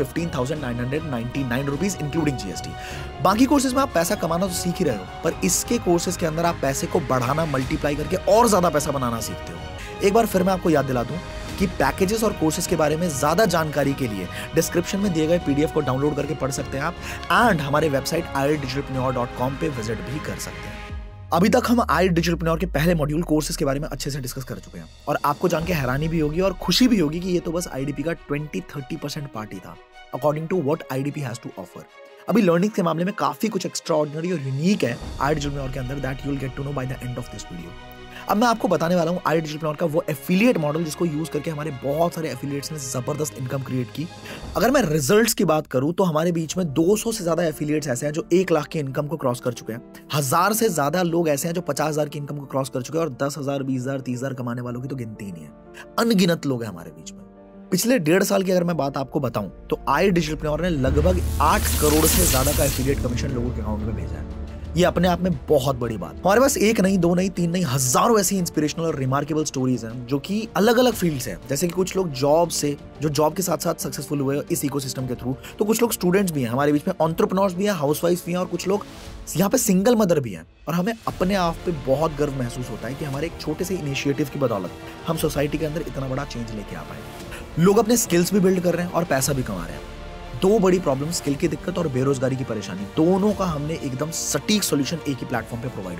15,999 रुपीज इंक्लूडिंग GST। बाकी कोर्सेज में आप पैसा कमाना तो सीख ही रहे हो, पर इसके कोर्सेज के अंदर आप पैसे को बढ़ाना, मल्टीप्लाई करके और ज्यादा पैसा बनाना सीखते हो। एक बार फिर मैं आपको याद दिला दूं कि पैकेजेस और कोर्सेज के बारे में ज्यादा जानकारी के लिए डिस्क्रिप्शन में दिए गए PDF को डाउनलोड करके पढ़ सकते हैं आप, एंड हमारे वेबसाइट idigitalpreneur.com पे विजिट भी कर सकते हैं। अभी तक हम idigitalpreneur के पहले मॉड्यूल कोर्सेज के बारे में अच्छे से डिस्कस कर चुके हैं और आपको जान के हैरानी भी होगी और खुशी भी होगी कि ये तो बस IDP का 20-30% पार्ट ही था, according to what IDP has to offer. अभी लर्निंग के मामले में काफी कुछ एक्स्ट्रा ऑर्डिनरी और यूनिक है idigitalpreneur के अंदर, that you will get to know by the end of this video. अब मैं आपको बताने वाला हूँ idigitalpreneur का वो एफिलिएट मॉडल जिसको यूज करके हमारे बहुत सारे एफिलिएट्स ने जबरदस्त इनकम क्रिएट की। अगर मैं रिजल्ट्स की बात करूं तो हमारे बीच में 200 से ज्यादा एफिलिएट्स ऐसे हैं जो 1 लाख की इनकम को क्रॉस कर चुके हैं। 1000 से ज्यादा लोग ऐसे हैं जो 50,000 की इनकम को क्रॉस कर चुके हैं और 10,000, 20,000, 30,000 कमाने वालों की तो गिनती ही नहीं है। अनगिनत लोग हैं हमारे बीच में। पिछले 1.5 साल की अगर मैं बात आपको बताऊं तो idigitalpreneur ने लगभग 8 करोड़ से ज्यादा का एफिलिएट कमीशन लोगों के अकाउंट में भेजा है। ये अपने आप में बहुत बड़ी बात। हमारे पास 1 नहीं, 2 नहीं, 3 नहीं, हजारों ऐसी इंस्पिरेशनल और रिमार्केबल स्टोरीज हैं जो कि अलग अलग फील्ड्स हैं। जैसे कि कुछ लोग जॉब से, जो जॉब के साथ साथ सक्सेसफुल हुए इस इकोसिस्टम के थ्रू, तो कुछ लोग स्टूडेंट्स भी हैं हमारे बीच में, एंटरप्रेन्योर्स भी हैं, हाउसवाइफ्स भी हैं और कुछ लोग यहाँ पे सिंगल मदर भी हैं। और हमें अपने आप पे बहुत गर्व महसूस होता है कि हमारे एक छोटे से इनिशिएटिव की बदौलत हम सोसाइटी के अंदर इतना बड़ा चेंज लेके आ पाए। लोग अपने स्किल्स भी बिल्ड कर रहे हैं और पैसा भी कमा रहे हैं। 2 बड़ी प्रॉब्लम, स्किल की दिक्कत और बेरोजगारी की परेशानी, दोनों का हमने एकदम सटीक सॉल्यूशन एक ही प्लेटफॉर्म पे प्रोवाइड कर दिया।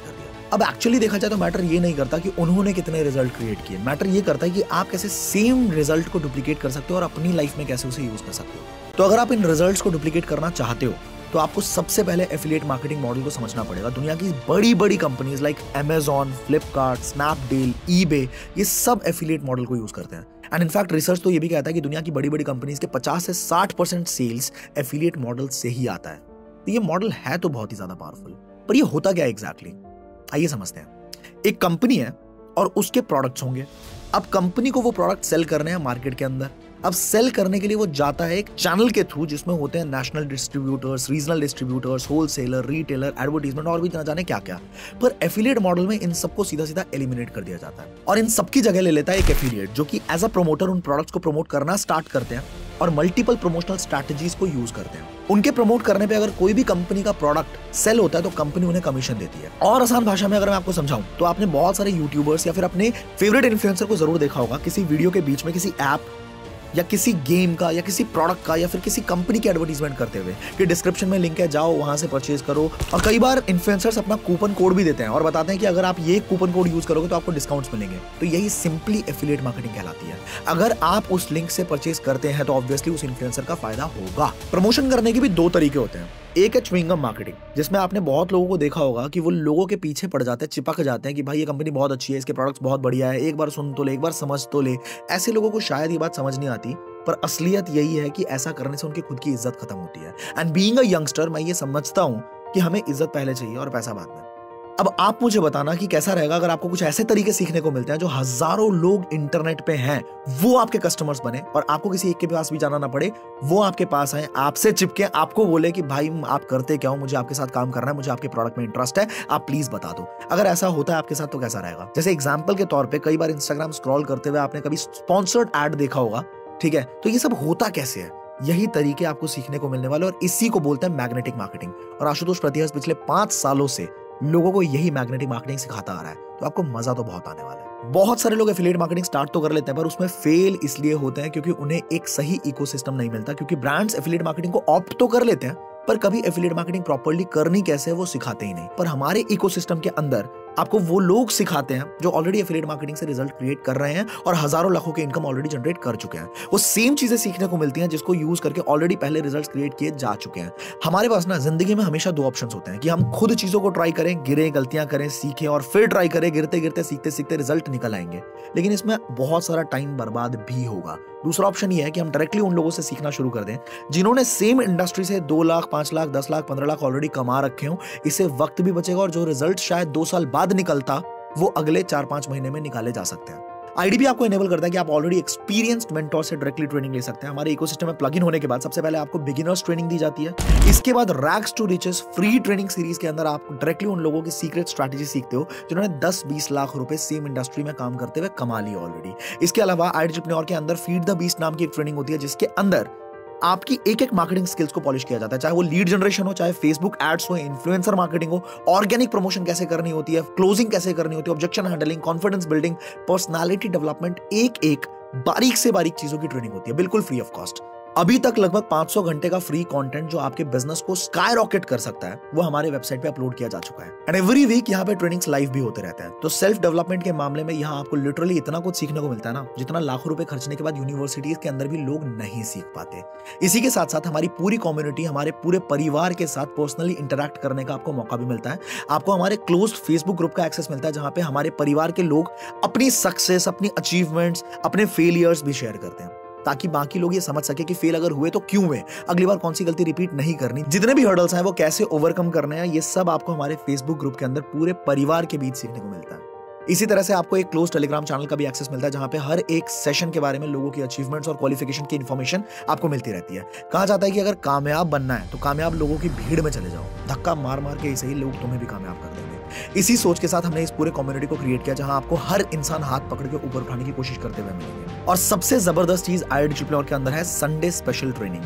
अब एक्चुअली देखा जाए तो मैटर ये नहीं करता कि उन्होंने कितने रिजल्ट क्रिएट किए, मैटर ये करता है कि आप कैसे सेम रिजल्ट को डुप्लीकेट कर सकते हो और अपनी लाइफ में कैसे उसे यूज कर सकते हो। तो अगर आप इन रिजल्ट्स को डुप्लीकेट करना चाहते हो तो आपको सबसे पहले एफिलिएट मार्केटिंग मॉडल को समझना पड़ेगा। दुनिया की बड़ी बड़ी companies like Amazon, Flipkart, Snapdeal, eBay, ये सब एफिलिएट मॉडल को यूज करते हैं। एंड इनफैक्ट रिसर्च तो ये भी कहता है कि दुनिया की बड़ी बड़ी कंपनीज के 50 से 60% सेल्स एफिलिएट मॉडल से ही आता है। तो ये मॉडल है तो बहुत ही ज्यादा पावरफुल, पर ये होता क्या एग्जैक्टली? आइए समझते हैं। एक कंपनी है और उसके प्रोडक्ट्स होंगे। अब कंपनी को वो प्रोडक्ट सेल करने हैं मार्केट के अंदर। अब सेल करने के लिए वो जाता है एक चैनल के थ्रू जिसमें होते हैं national distributors, regional distributors, wholesaler, retailer, advertisement और भी ना जाने क्या क्या। पर एफिलिएट मॉडल में इन सबको सीधा सीधा एलिमिनेट कर दिया जाता है और इन सबकी जगह ले लेता है एक एफिलिएट, जो कि एज अ प्रमोटर उन प्रोडक्ट्स को प्रमोट करना स्टार्ट करते हैं और मल्टीपल प्रमोशनल स्ट्रैटेजीज को यूज करते हैं। उनके प्रमोट करने पे अगर कोई भी कंपनी का प्रोडक्ट सेल होता है तो कंपनी उन्हें कमीशन देती है। और आसान भाषा में अगर मैं आपको समझाऊं तो आपने बहुत सारे यूट्यूबर्स या फिर अपने फेवरेट इन्फ्लुएंसर को जरूर देखा होगा किसी वीडियो के बीच में किसी ऐप या किसी गेम का या किसी प्रोडक्ट का या फिर किसी कंपनी की एडवर्टीजमेंट करते हुए कि डिस्क्रिप्शन में लिंक है, जाओ वहां से परचेज करो। और कई बार इन्फ्लुएंसर्स अपना कूपन कोड भी देते हैं और बताते हैं कि अगर आप ये कूपन कोड यूज करोगे तो आपको डिस्काउंट्स मिलेंगे। तो यही सिंपली एफिलिएट मार्केटिंग कहलाती है। अगर आप उस लिंक से परचेज करते हैं तो ऑब्वियसली उस इन्फ्लुएंसर का फायदा होगा। प्रमोशन करने के भी दो तरीके होते हैं। एक है च्युइंगम मार्केटिंग, जिसमें आपने बहुत लोगों को देखा होगा कि वो लोगों के पीछे पड़ जाते हैं, चिपक जाते हैं कि भाई ये कंपनी बहुत अच्छी है, इसके प्रोडक्ट्स बहुत बढ़िया है, एक बार सुन तो ले, एक बार समझ तो ले। ऐसे लोगों को शायद ये बात समझ नहीं आती, पर असलियत यही है कि ऐसा करने से उनकी खुद की इज्जत खत्म होती है। एंड बीइंग अ यंगस्टर मैं ये समझता हूं कि हमें इज्जत पहले चाहिए और पैसा बाद में। अब आप मुझे बताना कि कैसा रहेगा अगर आपको कुछ ऐसे तरीके सीखने को मिलते हैं जो हजारों लोग इंटरनेट पे हैं, वो आपके कस्टमर्स बने और आपको किसी एक के पास भी जाना ना पड़े, वो आपके पास आए, आपसे चिपके, आपको बोले कि भाई आप करते क्या हो, मुझे आपके साथ काम करना है, मुझे आपके प्रोडक्ट में इंटरेस्ट है, आप प्लीज बता दो। अगर ऐसा होता है आपके साथ तो कैसा रहेगा? जैसे एग्जाम्पल के तौर पर कई बार इंस्टाग्राम स्क्रॉल करते हुए आपने कभी स्पॉन्सर्ड एड देखा होगा, ठीक है? तो ये सब होता कैसे है? यही तरीके आपको सीखने को मिलने वाले और इसी को बोलते हैं मैग्नेटिक मार्केटिंग। और आशुतोष प्रतिहस पिछले 5 सालों से लोगों को यही मैग्नेटिक मार्केटिंग सिखाता आ रहा है, तो आपको मजा तो बहुत आने वाला है। बहुत सारे लोग एफिलिएट मार्केटिंग स्टार्ट तो कर लेते हैं पर उसमें फेल इसलिए होते हैं क्योंकि उन्हें एक सही इकोसिस्टम नहीं मिलता, क्योंकि ब्रांड्स एफिलिएट मार्केटिंग को ऑप्ट तो कर लेते हैं पर कभी एफिलिएट मार्केटिंग प्रॉपर्ली करनी कैसे है वो सिखाते ही नहीं। पर हमारे इकोसिस्टम के अंदर आपको वो लोग सिखाते हैं जो ऑलरेडी एफिलिएट मार्केटिंग से रिजल्ट क्रिएट कर रहे हैं और हजारों लाखों की इनकम ऑलरेडी जनरेट कर चुके हैं। वो सेम चीजें सीखने को मिलती हैं जिसको यूज करके ऑलरेडी पहले रिजल्ट क्रिएट किए जा चुके हैं। हमारे पास ना जिंदगी में हमेशा 2 ऑप्शंस होते हैं कि हम खुद चीजों को ट्राई करें, गिरे, गलतियां करें, सीखें और फिर ट्राई करें, गिरते गिरते सीखते सीखते रिजल्ट निकल आएंगे, लेकिन इसमें बहुत सारा टाइम बर्बाद भी होगा। दूसरा ऑप्शन ये है कि हम डायरेक्टली उन लोगों से सीखना शुरू कर दें जिन्होंने सेम इंडस्ट्री से 2 लाख, 5 लाख, 10 लाख, 15 लाख ऑलरेडी कमा रखे हो। इससे वक्त भी बचेगा और जो रिजल्ट शायद 2 साल बाद निकलता वो अगले 4-5 महीने में निकाले जा सकते हैं। आईडीपी आपको इनेबल करता है कि आप ऑलरेडी एक्सपीरियंस्ड मेंटोर से डायरेक्टली ट्रेनिंग ले सकते हैं। हमारे इकोसिस्टम में प्लग इन होने के बाद सबसे पहले आपको बिगिनर्स ट्रेनिंग दी जाती है। इसके बाद rags to riches free training series के अंदर आप डायरेक्टली उन लोगों की सीक्रेट स्ट्रैटेजी सीखते हो जिन्होंने 10-20 लाख रुपए सेम इंडस्ट्री में काम करते हुए कमा लिए ऑलरेडी। इसके अलावा आईडीपी के अंदर फीड द बीस्ट नाम की एक ट्रेनिंग होती है जिसके अंदर आपकी एक मार्केटिंग स्किल्स को पॉलिश किया जाता है, चाहे वो लीड जनरेशन हो, चाहे फेसबुक एड्स हो, इन्फ्लुएंसर मार्केटिंग हो, ऑर्गेनिक प्रमोशन कैसे करनी होती है, क्लोजिंग कैसे करनी होती है, objection handling, confidence building, personality development, एक बारीक से बारीक चीजों की ट्रेनिंग होती है बिल्कुल फ्री ऑफ कॉस्ट। अभी तक लगभग 500 घंटे का फ्री कंटेंट जो आपके बिजनेस को स्काई रॉकेट कर सकता है वो हमारे वेबसाइट पे अपलोड किया जा चुका है। एंड एवरी वीक यहाँ पे ट्रेनिंग्स लाइव भी होते रहते हैं। तो सेल्फ डेवलपमेंट के मामले में यहाँ आपको लिटरली इतना कुछ सीखने को मिलता है ना जितना लाखों रुपए खर्चने के बाद यूनिवर्सिटीज के अंदर भी लोग नहीं सीख पाते। इसी के साथ साथ हमारी पूरी कम्युनिटी, हमारे पूरे परिवार के साथ पर्सनली इंटरैक्ट करने का आपको मौका भी मिलता है। आपको हमारे क्लोज फेसबुक ग्रुप का एक्सेस मिलता है जहां पे हमारे परिवार के लोग अपनी सक्सेस, अपनी अचीवमेंट्स, अपने फेलियर्स भी शेयर करते हैं ताकि बाकी लोग ये समझ सके कि फेल अगर हुए तो क्यों हुए, अगली बार कौन सी गलती रिपीट नहीं करनी, जितने भी हर्डल्स हैं वो कैसे ओवरकम करने हैं, ये सब आपको हमारे फेसबुक ग्रुप के अंदर पूरे परिवार के बीच सीखने को मिलता है। इसी तरह से आपको एक क्लोज टेलीग्राम चैनल का भी एक्सेस मिलता है जहां पे हर एक सेशन के बारे में लोगों की अचीवमेंट्स और क्वालिफिकेशन की इन्फॉर्मेशन आपको मिलती रहती है। कहा जाता है कि अगर कामयाब बनना है तो कामयाब लोगों की भीड़ में चले जाओ, धक्का मार मार के ऐसे ही लोग तुम्हें भी कामयाब कर देंगे। इसी सोच के साथ हमने इस पूरे कम्युनिटी को क्रिएट किया जहां आपको हर इंसान हाथ पकड़ के ऊपर उठाने की कोशिश करते हुए मिलेंगे। और सबसे जबरदस्त चीज आईडीपी के अंदर है संडे स्पेशल ट्रेनिंग्स।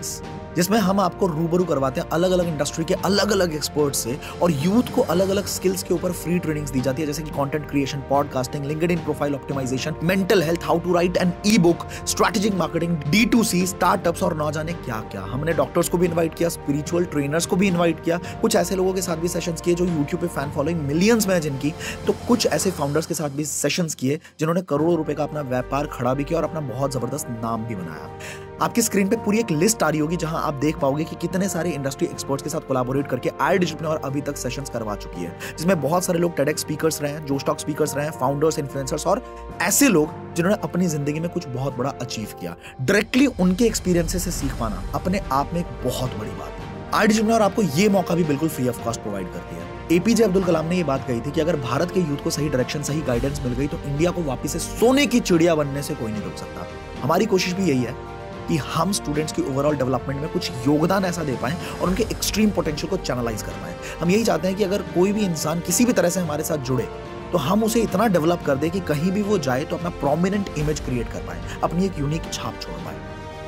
जिसमें हम आपको रूबरू करवाते हैं अलग अलग इंडस्ट्री के अलग अलग एक्सपर्ट से, और यूथ को अलग अलग स्किल्स के ऊपर फ्री ट्रेनिंग्स दी जाती है, जैसे कि content creation, podcasting, LinkedIn profile optimisation, mental health, how to write an e book, strategic marketing, D2C, startups और ना जाने क्या क्या। हमने डॉक्टर्स को भी इन्वाइट किया, स्पिरिचुअल ट्रेनर्स को भी इन्वाइट किया, कुछ ऐसे लोगों के साथ भी सेशंस किए जो यूट्यूब पे फैन फॉलोइंग मिलियंस में है जिनकी, तो कुछ ऐसे फाउंडर्स के साथ भी सेशंस किए जिन्होंने करोड़ों रुपए का अपना व्यापार खड़ा भी किया और अपना बहुत जबरदस्त नाम भी बनाया। आपकी स्क्रीन पे पूरी एक लिस्ट आ रही होगी जहां आप देख पाओगे कि कितने सारे इंडस्ट्री एक्सपर्ट्स के साथ कोलैबोरेट करके iDigitalpreneur अभी तक सेशंस करवा चुकी है, जिसमें बहुत सारे लोग TEDx स्पीकर्स रहे हैं, जो स्टॉक स्पीकर्स रहे हैं, फाउंडर्स, इन्फ्लुएंसर्स और ऐसे लोग जिन्होंने अपनी जिंदगी में कुछ बहुत बड़ा अचीव किया। डायरेक्टली उनके एक्सपीरियंसेस से सीख पाना अपने आप में एक बहुत बड़ी बात है। iDigitalpreneur आपको ये मौका भी बिल्कुल फ्री ऑफ कॉस्ट प्रोवाइड करती है। APJ अब्दुल कलाम ने ये बात कही थी कि अगर भारत के यूथ को सही डायरेक्शन, सही गाइडेंस मिल गई तो इंडिया को वापस से सोने की चिड़िया बनने से कोई नहीं रोक सकता। हमारी कोशिश भी यही है कि हम स्टूडेंट्स की ओवरऑल डेवलपमेंट में कुछ योगदान ऐसा दे पाएं और उनके एक्सट्रीम पोटेंशियल को चैनलाइज कर पाएं। हम यही चाहते हैं कि अगर कोई भी इंसान किसी भी तरह से हमारे साथ जुड़े तो हम उसे इतना डेवलप कर दे कि कहीं भी वो जाए तो अपना प्रोमिनेंट इमेज क्रिएट कर पाए, अपनी एक यूनिक छाप छोड़ पाए।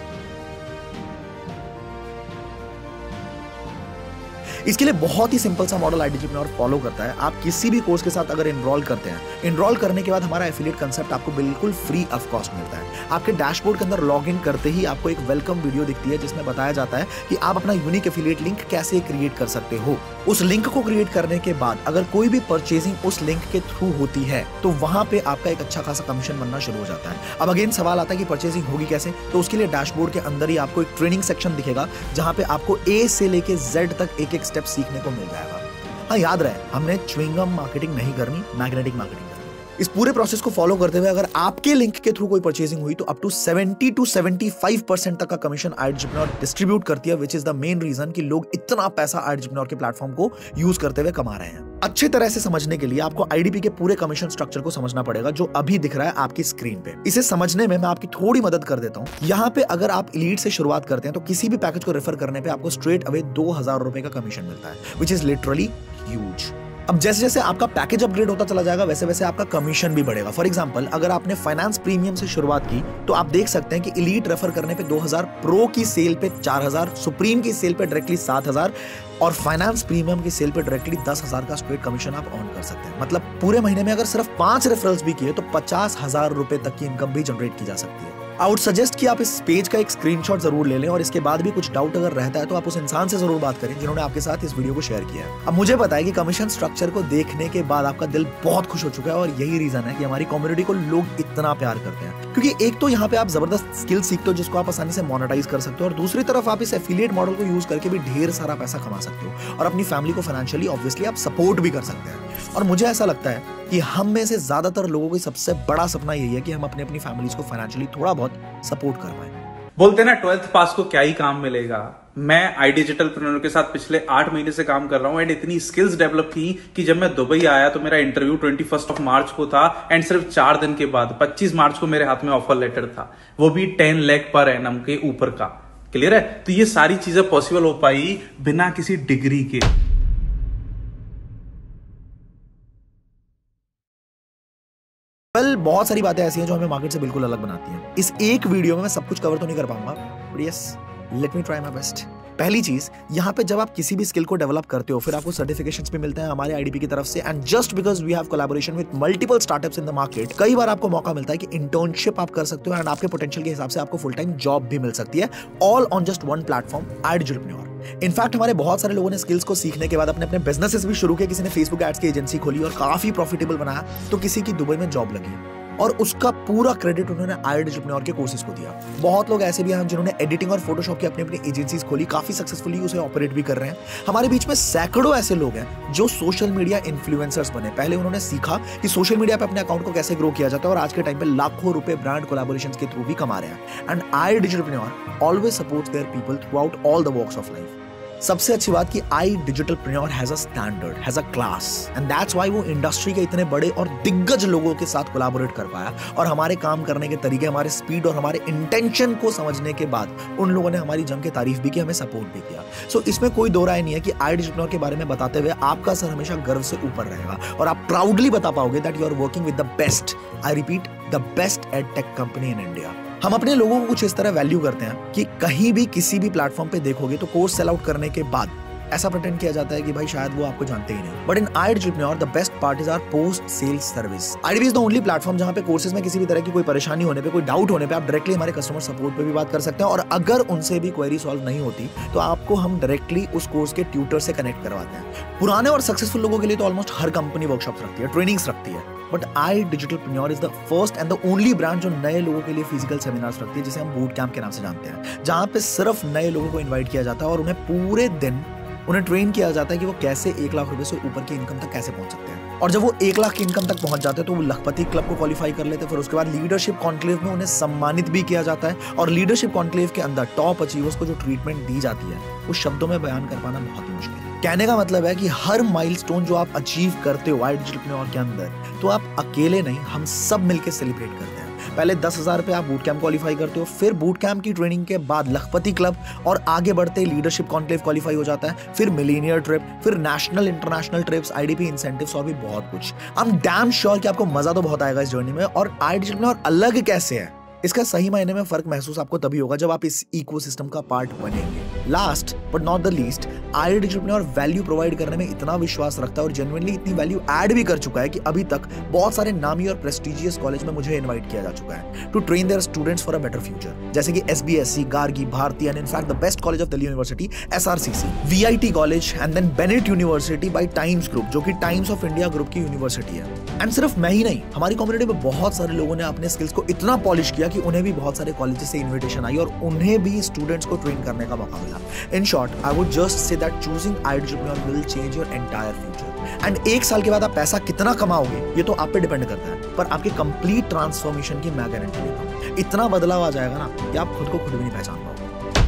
इसके लिए बहुत ही सिंपल सा मॉडल iDigitalpreneur फॉलो करता है। आप किसी भी कोर्स के साथ अगर एनरोल करते हैं, एनरोल करने के बाद हमारा एफिलिएट कंसेप्ट आपको बिल्कुल फ्री ऑफ कॉस्ट मिलता है। आपके डैशबोर्ड के अंदर लॉगिन करते ही आपको एक वेलकम वीडियो दिखती है जिसमें बताया जाता है कि आप अपना यूनिक एफिलिएट लिंक कैसे क्रिएट कर सकते हो। उस लिंक को क्रिएट करने के बाद अगर कोई भी परचेजिंग उस लिंक के थ्रू होती है तो वहां पे आपका एक अच्छा खासा कमीशन बनना शुरू हो जाता है। अब अगेन सवाल आता है कि परचेजिंग होगी कैसे, तो उसके लिए डैशबोर्ड के अंदर ही आपको एक ट्रेनिंग सेक्शन दिखेगा जहां पे आपको A से लेके Z तक एक एक स्टेप सीखने को मिल जाएगा। हाँ, याद रहे हमने च्युइंगम मार्केटिंग नहीं करनी, मैग्नेटिक मार्केटिंग करनी। इस पूरे प्रोसेस को फॉलो करते हुए अगर आपके लिंक के थ्रू कोई परचेजिंग हुई तो अप टू 70 to 75% तक का कमीशन iDigitalpreneur डिस्ट्रीब्यूट करती है, which is the main reason कि लोग इतना पैसा iDigitalpreneur के प्लेटफॉर्म को यूज करते हुए कमा रहे हैं। अच्छे तरह से समझने के लिए आपको IDP के पूरे कमीशन स्ट्रक्चर को समझना पड़ेगा जो अभी दिख रहा है आपकी स्क्रीन पे। इसे समझने में मैं आपकी थोड़ी मदद कर देता हूँ। यहाँ पे अगर आप एलीट से शुरुआत करते हैं तो किसी भी पैकेज को रेफर करने पे आपको स्ट्रेट अवे 2000 रुपए का कमीशन मिलता है, विच इज लिटरली ह्यूज। अब जैसे जैसे आपका पैकेज अपग्रेड होता चला जाएगा वैसे वैसे आपका कमीशन भी बढ़ेगा। फॉर एग्जांपल, अगर आपने फाइनेंस प्रीमियम से शुरुआत की तो आप देख सकते हैं कि एलीट रेफर करने पे 2000, प्रो की सेल पे 4000, सुप्रीम की सेल पे डायरेक्टली 7000 और फाइनेंस प्रीमियम की सेल पे डायरेक्टली 10,000 का स्ट्रेट कमीशन आप ऑन कर सकते हैं। मतलब पूरे महीने में अगर सिर्फ 5 रेफरल्स भी किए तो 50,000 रुपए तक की इनकम भी जनरेट की जा सकती है। आई वुड सजेस्ट कि आप इस पेज का एक स्क्रीनशॉट जरूर ले लें और इसके बाद भी कुछ डाउट अगर रहता है तो आप उस इंसान से जरूर बात करें जिन्होंने आपके साथ इस वीडियो को शेयर किया है। अब मुझे पता है कि कमीशन स्ट्रक्चर को देखने के बाद आपका दिल बहुत खुश हो चुका है और यही रीजन है कि हमारी कम्युनिटी को लोग इतना प्यार करते हैं, क्योंकि एक तो यहाँ पे आप जबरदस्त स्किल सीखते हो जिसको आप आसानी से मोनेटाइज कर सकते हो और दूसरी तरफ आप इस एफिलिएट मॉडल को यूज करके भी ढेर सारा पैसा कमा सकते हो और अपनी फैमिली को फाइनेंशियली ऑब्वियसली आप सपोर्ट भी कर सकते हैं। और मुझे ऐसा लगता है कि हम में से ज्यादातर लोगों का सबसे बड़ा सपना यही है कि हम अपनी फैमिलीज को फाइनेंशियली थोड़ा बहुत सपोर्ट कर पाए। बोलते ना 12th पास को क्या ही काम मिलेगा। मैं iDigitalpreneur के साथ पिछले 8 महीने से काम कर रहा हूं एंड इतनी स्किल्स डेवलप की कि जब मैं दुबई आया तो मेरा इंटरव्यू 21 मार्च को था एंड सिर्फ 4 दिन के बाद 25 मार्च को मेरे हाथ में ऑफर लेटर था, वो भी 10 लाख पर एनम के ऊपर का। क्लियर है? तो ये सारी चीजें पॉसिबल हो पाई बिना किसी डिग्री के। बहुत सारी बातें ऐसी हैं जो हमें मार्केट से बिल्कुल अलग बनाती हैं। इस एक वीडियो में मैं सब कुछ कवर तो नहीं कर पाऊंगा, but yes, let me try my best. पहली चीज, यहाँ पे जब आप किसी भी स्किल को डेवलप करते हो फिर आपको सर्टिफिकेशंस भी मिलते हैं हमारे IDP की तरफ से, and just because we have collaboration with multiple startups in the market, कई बार आपको मौका मिलता है कि इंटर्नशिप आप कर सकते हो एंड आपके पोटेंशियल के हिसाब से आपको फुल टाइम जॉब भी मिल सकती है, all on just one platform, iDigitalpreneur। In fact हमारे बहुत सारे लोगों ने स्किल्स को सीखने के बाद अपने अपने बिजनेसेस भी शुरू किए। किसी ने फेसबुक एड्स की एजेंसी खोली और काफी प्रॉफिटेबल बनाया, तो किसी की दुबई में जॉब लगी और उसका पूरा क्रेडिट उन्होंने iDigitalpreneur के कोर्सेज को दिया। बहुत लोग ऐसे भी हैं जिन्होंने एडिटिंग और फोटोशॉप की अपनी अपनी एजेंसीज खोली, काफी सक्सेसफुली उसे ऑपरेट भी कर रहे हैं। हमारे बीच में सैकड़ों ऐसे लोग हैं जो सोशल मीडिया इन्फ्लुएंसर्स बने। पहले उन्होंने सीखा कि सोशल मीडिया पे अपने अकाउंट को कैसे ग्रो किया जाता है और आज के टाइम पे लाखों रुपए ब्रांड कोलैबोरेशंस के थ्रू भी कमा रहे हैं। And iDigitalpreneur always supports their people throughout all the walks of life. सबसे अच्छी बात कि iDigitalpreneur has a standard, has a class, and that's why वो इंडस्ट्री के इतने बड़े और दिग्गज लोगों के साथ कोलैबोरेट कर पाया और हमारे काम करने के तरीके, हमारे स्पीड और हमारे इंटेंशन को समझने के बाद उन लोगों ने हमारी जम के तारीफ भी की, हमें सपोर्ट भी किया। सो इसमें कोई दो राय नहीं है कि iDigitalpreneur के बारे में बताते हुए आपका सर हमेशा गर्व से ऊपर रहेगा और आप प्राउडली बता पाओगे that you are working with the best, I repeat, the best edtech company in India. हम अपने लोगों को कुछ इस तरह वैल्यू करते हैं कि कहीं भी किसी भी प्लेटफॉर्म पे देखोगे तो कोर्स सेल आउट करने के बाद ऐसा प्रिटेंड किया जाता है कि भाई शायद वो आपको जानते ही नहीं। But in iDigitalpreneur the best part is our post sales service. IDP is the only platform जहां पे कोर्सेज में किसी भी तरह की कोई परेशानी होने पे, कोई डाउट होने पे आप डायरेक्टली हमारे कस्टमर सपोर्ट पे भी बात कर सकते हैं, और अगर उनसे भी क्वेरी सॉल्व नहीं होती तो आपको हम डायरेक्टली उस कोर्स के ट्यूटर से कनेक्ट करवाते हैं। पुराने और सक्सेसफुल लोगों के लिए तो ऑलमोस्ट हर कंपनी वर्कशॉप्स रखती है, ट्रेनिंग्स रखती है, but iDigitalpreneur is the first and the only brand जो नए लोगों के लिए फिजिकल सेमिनार्स रखती है, जिसे हम बूट कैंप के नाम से जानते हैं, जहां पे सिर्फ नए लोगों को इन्वाइट किया जाता है और उन्हें पूरे दिन उन्हें ट्रेन किया जाता है कि वो कैसे 1 लाख रुपए से ऊपर की इनकम तक कैसे पहुंच सकते हैं। और जब वो 1 लाख की इनकम तक पहुंच जाते हैं तो वो लखपति क्लब को क्वालिफाई कर लेते हैं। फिर उसके बाद लीडरशिप कॉन्क्लेव में उन्हें सम्मानित भी किया जाता है, और लीडरशिप कॉन्क्लेव के अंदर टॉप अचीवर्स को जो ट्रीटमेंट दी जाती है वो शब्दों में बयान कर पाना बहुत ही मुश्किल है। कहने का मतलब है कि हर माइलस्टोन जो आप अचीव करते हो iDigitalpreneur के अंदर, तो आप अकेले नहीं, हम सब मिलकर सेलिब्रेट करते हैं। पहले 10,000 पे आप बूट कैंप क्वालिफाई करते हो, फिर बूट कैंप की ट्रेनिंग के बाद लखपति क्लब, और आगे बढ़ते लीडरशिप कॉन्क्लेव क्वालिफाई हो जाता है, फिर मिलीनियर ट्रिप, फिर national international trips, IDP incentives और भी बहुत कुछ। आई एम डैम श्योर कि आपको मजा तो बहुत आएगा इस जर्नी में। और iDigitalpreneur अलग कैसे है, इसका सही मायने में फर्क महसूस आपको तभी होगा जब आप इस इकोसिस्टम का पार्ट बनेंगे। Last but not the least, iDigitalpreneur value provide करने में इतना विश्वास रखता है और जेन्युइनली इतनी वैल्यू ऐड भी कर चुका है कि अभी तक बहुत सारे नामी और प्रेस्टिजियस कॉलेज में मुझे इनवाइट किया जा चुका है to train their students for a better future, जैसे कि SBSC, Gargi, Bharati and in fact the best college of Delhi university SRCC, VIT college and then Bennett university by Times group, जो कि टाइम्स ऑफ इंडिया ग्रुप की university है। And सिर्फ मैं ही नहीं, हमारी कम्युनिटी में बहुत सारे लोगों ने अपने स्किल्स को इतना पॉलिश किया कि उन्हें भी बहुत सारे कॉलेजेस से इन्विटेशन आई और उन्हें भी स्टूडेंट्स को ट्रेन करने का मौका मिला। In short, I would just say that choosing iDigitalpreneur will change your entire future। And 1 साल के बाद आप पैसा कितना कमाओगे ये तो आप पे डिपेंड करता है, पर आपके कंप्लीट ट्रांसफॉर्मेशन की मैं गारंटी लेता हूँ। इतना बदलाव आ जाएगा ना कि आप खुद को खुद भी नहीं पहचान पाओगे।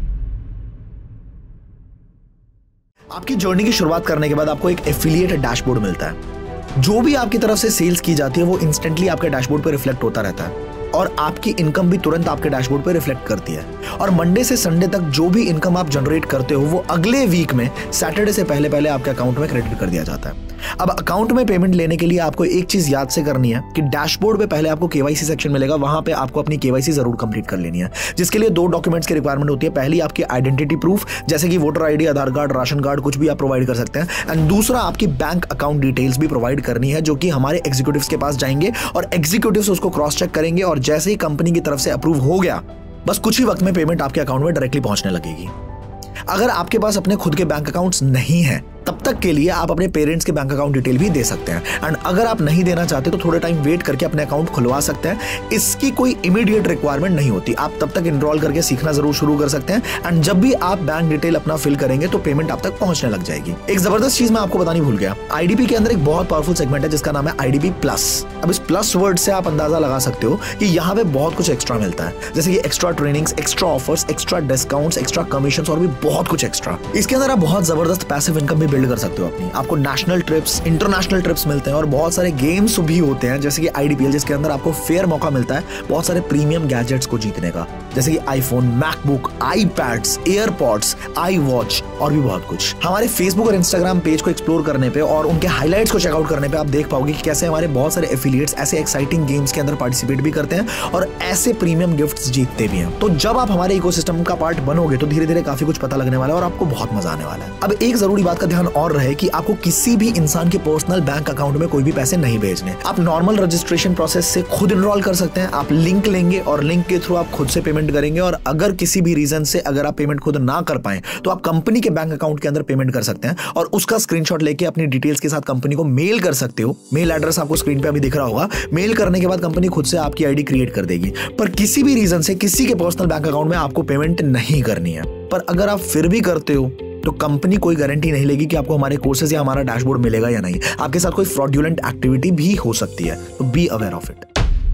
आपकी जर्नी की शुरुआत करने के बाद आपको एक एफिलिएट डैशबोर्ड मिलता है। जो भी आपकी तरफ से सेल्स की जाती है वो इंस्टेंटली आपके डैशबोर्ड पर रिफ्लेक्ट होता रहता है, और आपकी इनकम भी तुरंत आपके डैशबोर्ड पे रिफ्लेक्ट करती है। और मंडे से संडे तक जो भी इनकम आप जनरेट करते हो वो अगले वीक में सैटरडे से पहले आपके अकाउंट में क्रेडिट कर दिया जाता है। अब अकाउंट में पेमेंट लेने के लिए आपको एक चीज याद से करनी है कि डैशबोर्ड पे पहले आपको KYC सेक्शन मिलेगा, वहां पे आपको अपनी KYC जरूर कंप्लीट कर लेनी है, जिसके लिए 2 डॉक्यूमेंट्स की रिक्वायरमेंट होती है। पहली आपकी आइडेंटिटी प्रूफ, जैसे कि voter ID, Aadhaar card, ration card, कुछ भी आप प्रोवाइड कर सकते हैं। एंड दूसरा आपकी बैंक अकाउंट डिटेल्स भी प्रोवाइड करनी है, जो कि हमारे एग्जीक्यूटिव्स के पास जाएंगे और एग्जीक्यूटिव्स उसको क्रॉस चेक करेंगे, और जैसे ही कंपनी की तरफ से अप्रूव हो गया, बस कुछ ही वक्त में पेमेंट आपके अकाउंट में डायरेक्टली पहुंचने लगेगी। अगर आपके पास अपने खुद के बैंक अकाउंट्स नहीं है, तब तक के लिए आप अपने पेरेंट्स के बैंक अकाउंट डिटेल भी दे सकते हैं। एंड अगर आप नहीं देना चाहते तो थोड़ा टाइम वेट करके अपने अकाउंट खुलवा सकते हैं। इसकी कोई इमीडिएट रिक्वायरमेंट नहीं होती, आप तब तक इनरोल करके सीखना जरूर शुरू कर सकते हैं। एंड जब भी आप बैंक डिटेल अपना फिल करेंगे तो पेमेंट आप तक पहुंचने लग जाएगी। एक जबरदस्त चीज मैं आपको बतानी भूल गया, IDP के अंदर एक बहुत पावरफुल सेगमेंट है जिसका नाम है IDP प्लस। अब इस प्लस वर्ड से आप अंदाजा लगा सकते हो कि यहाँ पे बहुत कुछ एक्स्ट्रा मिलता है, जैसे कि extra trainings, extra offers, extra discounts, extra commissions और भी बहुत कुछ एक्स्ट्रा। इसके अंदर आप बहुत जबरदस्त पैसिव इनकम भी बिल्ड कर सकते हो अपनी। आपको नेशनल ट्रिप्स, इंटरनेशनल ट्रिप्स मिलते हैं और बहुत सारे गेम्स भी होते हैं, जैसे कि IDPL, जिसके अंदर आपको फेयर मौका मिलता है बहुत सारे प्रीमियम गैजेट्स को जीतने का, जैसे कि iPhone, MacBook, iPads, AirPods, iWatch और भी बहुत कुछ। हमारे फेसबुक और इंस्टाग्राम पेज को एक्सप्लोर करने पे और उनके हाइलाइट्स को चेकआउट करने पे आप देख पाओगे कि कैसे हमारे बहुत सारे एफिलिएट्स ऐसे एक्साइटिंग गेम्स के अंदर पार्टिसिपेट भी करते हैं और ऐसे प्रीमियम गिफ्ट्स जीतते भी हैं। तो जब आप हमारे इकोसिस्टम का पार्ट बनोगे तो धीरे धीरे काफी कुछ पता लगने वाला है और आपको बहुत मजा आने वाला है। अब एक जरूरी बात का ध्यान और रहे कि आपको किसी भी इंसान के पर्सनल बैंक अकाउंट में कोई भी पैसे नहीं भेजने। आप नॉर्मल रजिस्ट्रेशन प्रोसेस से खुद इनरोल कर सकते हैं। आप लिंक लेंगे और लिंक के थ्रू आप खुद से पेमेंट करेंगे, और अगर किसी भी रीजन से अगर आप पेमेंट खुद ना कर पाए तो आप कंपनी के बैंक अकाउंट के अंदर पेमेंट कर सकते हैं और उसका स्क्रीनशॉट लेके अपनी डिटेल्स के साथ कंपनी को मेल कर सकते हो। मेल एड्रेस आपको स्क्रीन पे अभी दिख रहा होगा। मेल करने के बाद कंपनी खुद से आपकी आईडी क्रिएट कर देगी। पर किसी भी रीजन से किसी के पर्सनल बैंक अकाउंट में आपको पेमेंट नहीं करनी है। पर अगर आप फिर भी करते हो तो कंपनी कोई गारंटी नहीं लेगी कि आपको हमारे कोर्सेज या हमारा डैशबोर्ड मिलेगा या नहीं। आपके साथ कोई फ्रॉडुलेंट एक्टिविटी भी हो सकती है, तो बी अवेयर ऑफ इट।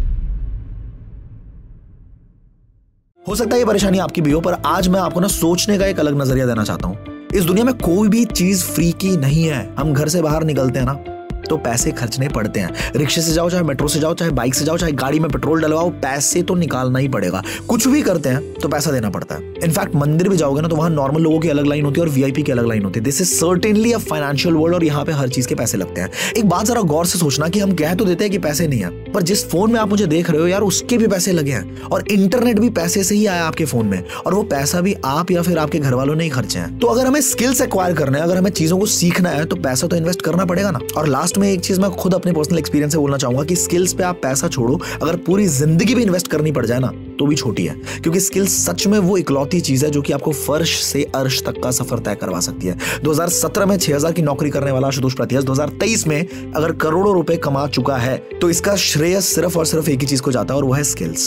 हो सकता है ये परेशानी आपकी भी हो, पर आज मैं आपको ना सोचने का एक अलग नजरिया देना चाहता हूं। इस दुनिया में कोई भी चीज फ्री की नहीं है। हम घर से बाहर निकलते हैं ना तो पैसे खर्चने पड़ते हैं। रिक्शे से जाओ, चाहे मेट्रो से जाओ, चाहे बाइक से जाओ, चाहे गाड़ी में पेट्रोल डलवाओ, पैसे तो निकालना ही पड़ेगा। कुछ भी करते हैं तो पैसा देना पड़ता है। इनफैक्ट मंदिर भी जाओगे ना तो वहां नॉर्मल लोगों की अलग लाइन होती है और वीआईपी की अलग लाइन होती है। This is certainly a financial world और यहाँ पे हर चीज के पैसे लगते हैं। एक बात जरा गौर से सोचना कि हम कह तो देते हैं कि पैसे नहीं है, पर जिस फोन में आप मुझे देख रहे हो यार, उसके भी पैसे लगे हैं, और इंटरनेट भी पैसे से ही आया आपके फोन में, और वो पैसा भी आप या फिर आपके घर वालों ने ही खर्चे हैं। तो अगर हमें स्किल्स एक्वायर करना है, अगर हमें चीजों को सीखना है, तो पैसा तो इन्वेस्ट करना पड़ेगा ना। और लास्ट में एक चीज मैं खुद अपने पर्सनल एक्सपीरियंस से बोलना चाहूंगा कि स्किल्स पे आप पैसा छोड़ो, अगर पूरी जिंदगी भी इन्वेस्ट करनी पड़ जाए ना तो भी छोटी है, क्योंकि स्किल्स सच में वो इकलौती चीज है जो कि आपको फर्श से अर्श तक का सफर तय करवा सकती है। 2017 में 6000 की नौकरी करने वाला आशुतोष प्रत्याश 2023 में अगर करोड़ों रुपए कमा चुका है, तो इसका श्रेय सिर्फ और सिर्फ एक ही चीज को जाता है, और वो है स्किल्स।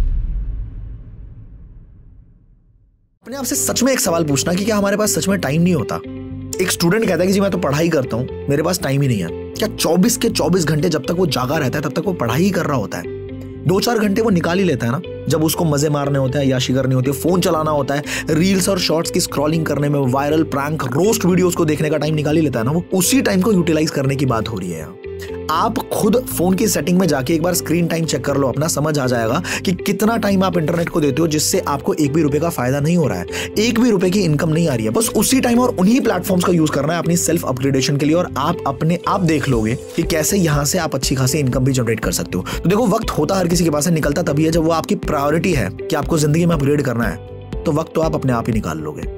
अपने आप से सच में एक सवाल पूछना कि क्या हमारे पास सच में टाइम नहीं होता। एक स्टूडेंट कहता है कि जी मैं तो पढ़ाई करता हूं, मेरे पास टाइम ही नहीं है। क्या 24 के 24 घंटे जब तक वो जागा रहता है तब तक वो पढ़ाई ही कर रहा होता है? 2-4 घंटे वो निकाल ही लेता है ना, जब उसको मजे मारने होते हैं, याशी करनी होती है, फोन चलाना होता है, रील्स और शॉर्ट्स की स्क्रॉलिंग करने में, वायरल प्रैंक रोस्ट वीडियोस को देखने का टाइम निकाल ही लेता है ना। वो उसी टाइम को यूटिलाइज करने की बात हो रही है। आप खुद फोन की सेटिंग में जाके एक बार स्क्रीन टाइम चेक कर लो अपना, समझ आ जाएगा कि कितना टाइम आप इंटरनेट को देते हो जिससे आपको एक भी रुपए का फायदा नहीं हो रहा है, एक भी रुपए की इनकम नहीं आ रही है। बस उसी टाइम और उन्हीं प्लेटफॉर्म्स का यूज करना है अपनी सेल्फ अपग्रेडेशन के लिए, और आप अपने आप देख लोगे कि कैसे यहां से आप अच्छी खासी इनकम भी जनरेट कर सकते हो। तो देखो, वक्त होता हर किसी के पास है, निकलता तभी है जब वो आपकी प्रायोरिटी है कि आपको जिंदगी में अपग्रेड करना है, तो वक्त तो आप अपने आप ही निकाल लोगे।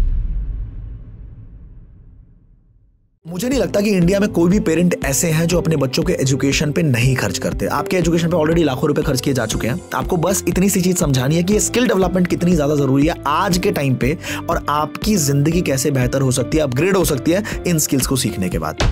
मुझे नहीं लगता कि इंडिया में कोई भी पेरेंट ऐसे हैं जो अपने बच्चों के एजुकेशन पे नहीं खर्च करते। आपके एजुकेशन पे ऑलरेडी लाखों रुपए खर्च किए जा चुके हैं। आपको बस इतनी सी चीज समझानी है कि ये स्किल डेवलपमेंट कितनी ज्यादा जरूरी है आज के टाइम पे, और आपकी जिंदगी कैसे बेहतर हो सकती है, अपग्रेड हो सकती है इन स्किल्स को सीखने के बाद।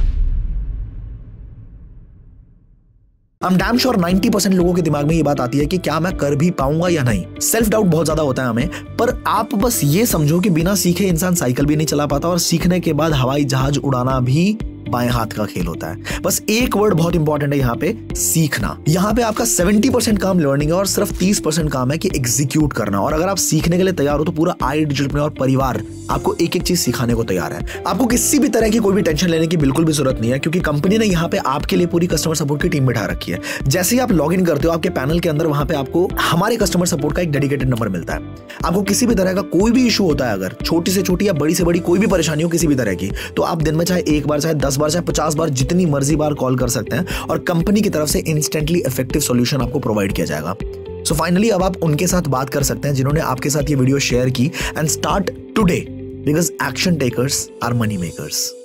I'm damn sure 90% लोगों के दिमाग में ये बात आती है कि क्या मैं कर भी पाऊंगा या नहीं। सेल्फ डाउट बहुत ज्यादा होता है हमें, पर आप बस ये समझो कि बिना सीखे इंसान साइकिल भी नहीं चला पाता, और सीखने के बाद हवाई जहाज उड़ाना भी बाएं हाथ का खेल होता है। बस एक वर्ड बहुत इंपॉर्टेंट है यहाँ पे, सीखना। यहाँ पे आपका 70% काम लर्निंग है और सिर्फ 30% काम है कि एग्जीक्यूट करना। और अगर आप सीखने के लिए तैयार हो तो पूरा iDigitalpreneur परिवार आपको एक एक चीज सिखाने को तैयार है। आपको किसी भी तरह की कोई भी टेंशन लेने की बिल्कुल भी जरूरत नहीं है, क्योंकि कंपनी ने यहाँ पे आपके लिए पूरी कस्टमर सपोर्ट की टीम बिठा रखी है। जैसे ही आप लॉग इन करते हो, आपके पैनल के अंदर वहां पे आपको हमारे कस्टमर सपोर्ट का एक डेडिकेटेड नंबर मिलता है। आपको किसी भी तरह का कोई भी इशू होता है, अगर छोटी से छोटी या बड़ी से बड़ी कोई भी परेशानी हो किसी भी तरह की, तो आप दिन में चाहे 1 बार, चाहे 10 बार, चाहे 50 बार, जितनी मर्जी बार कॉल कर सकते हैं, और कंपनी की तरफ से इंस्टेंटली इफेक्टिव सॉल्यूशन आपको प्रोवाइड किया जाएगा। सो फाइनली अब आप उनके साथ बात कर सकते हैं जिन्होंने आपके साथ ये वीडियो शेयर की, and start today, because action takers are money makers.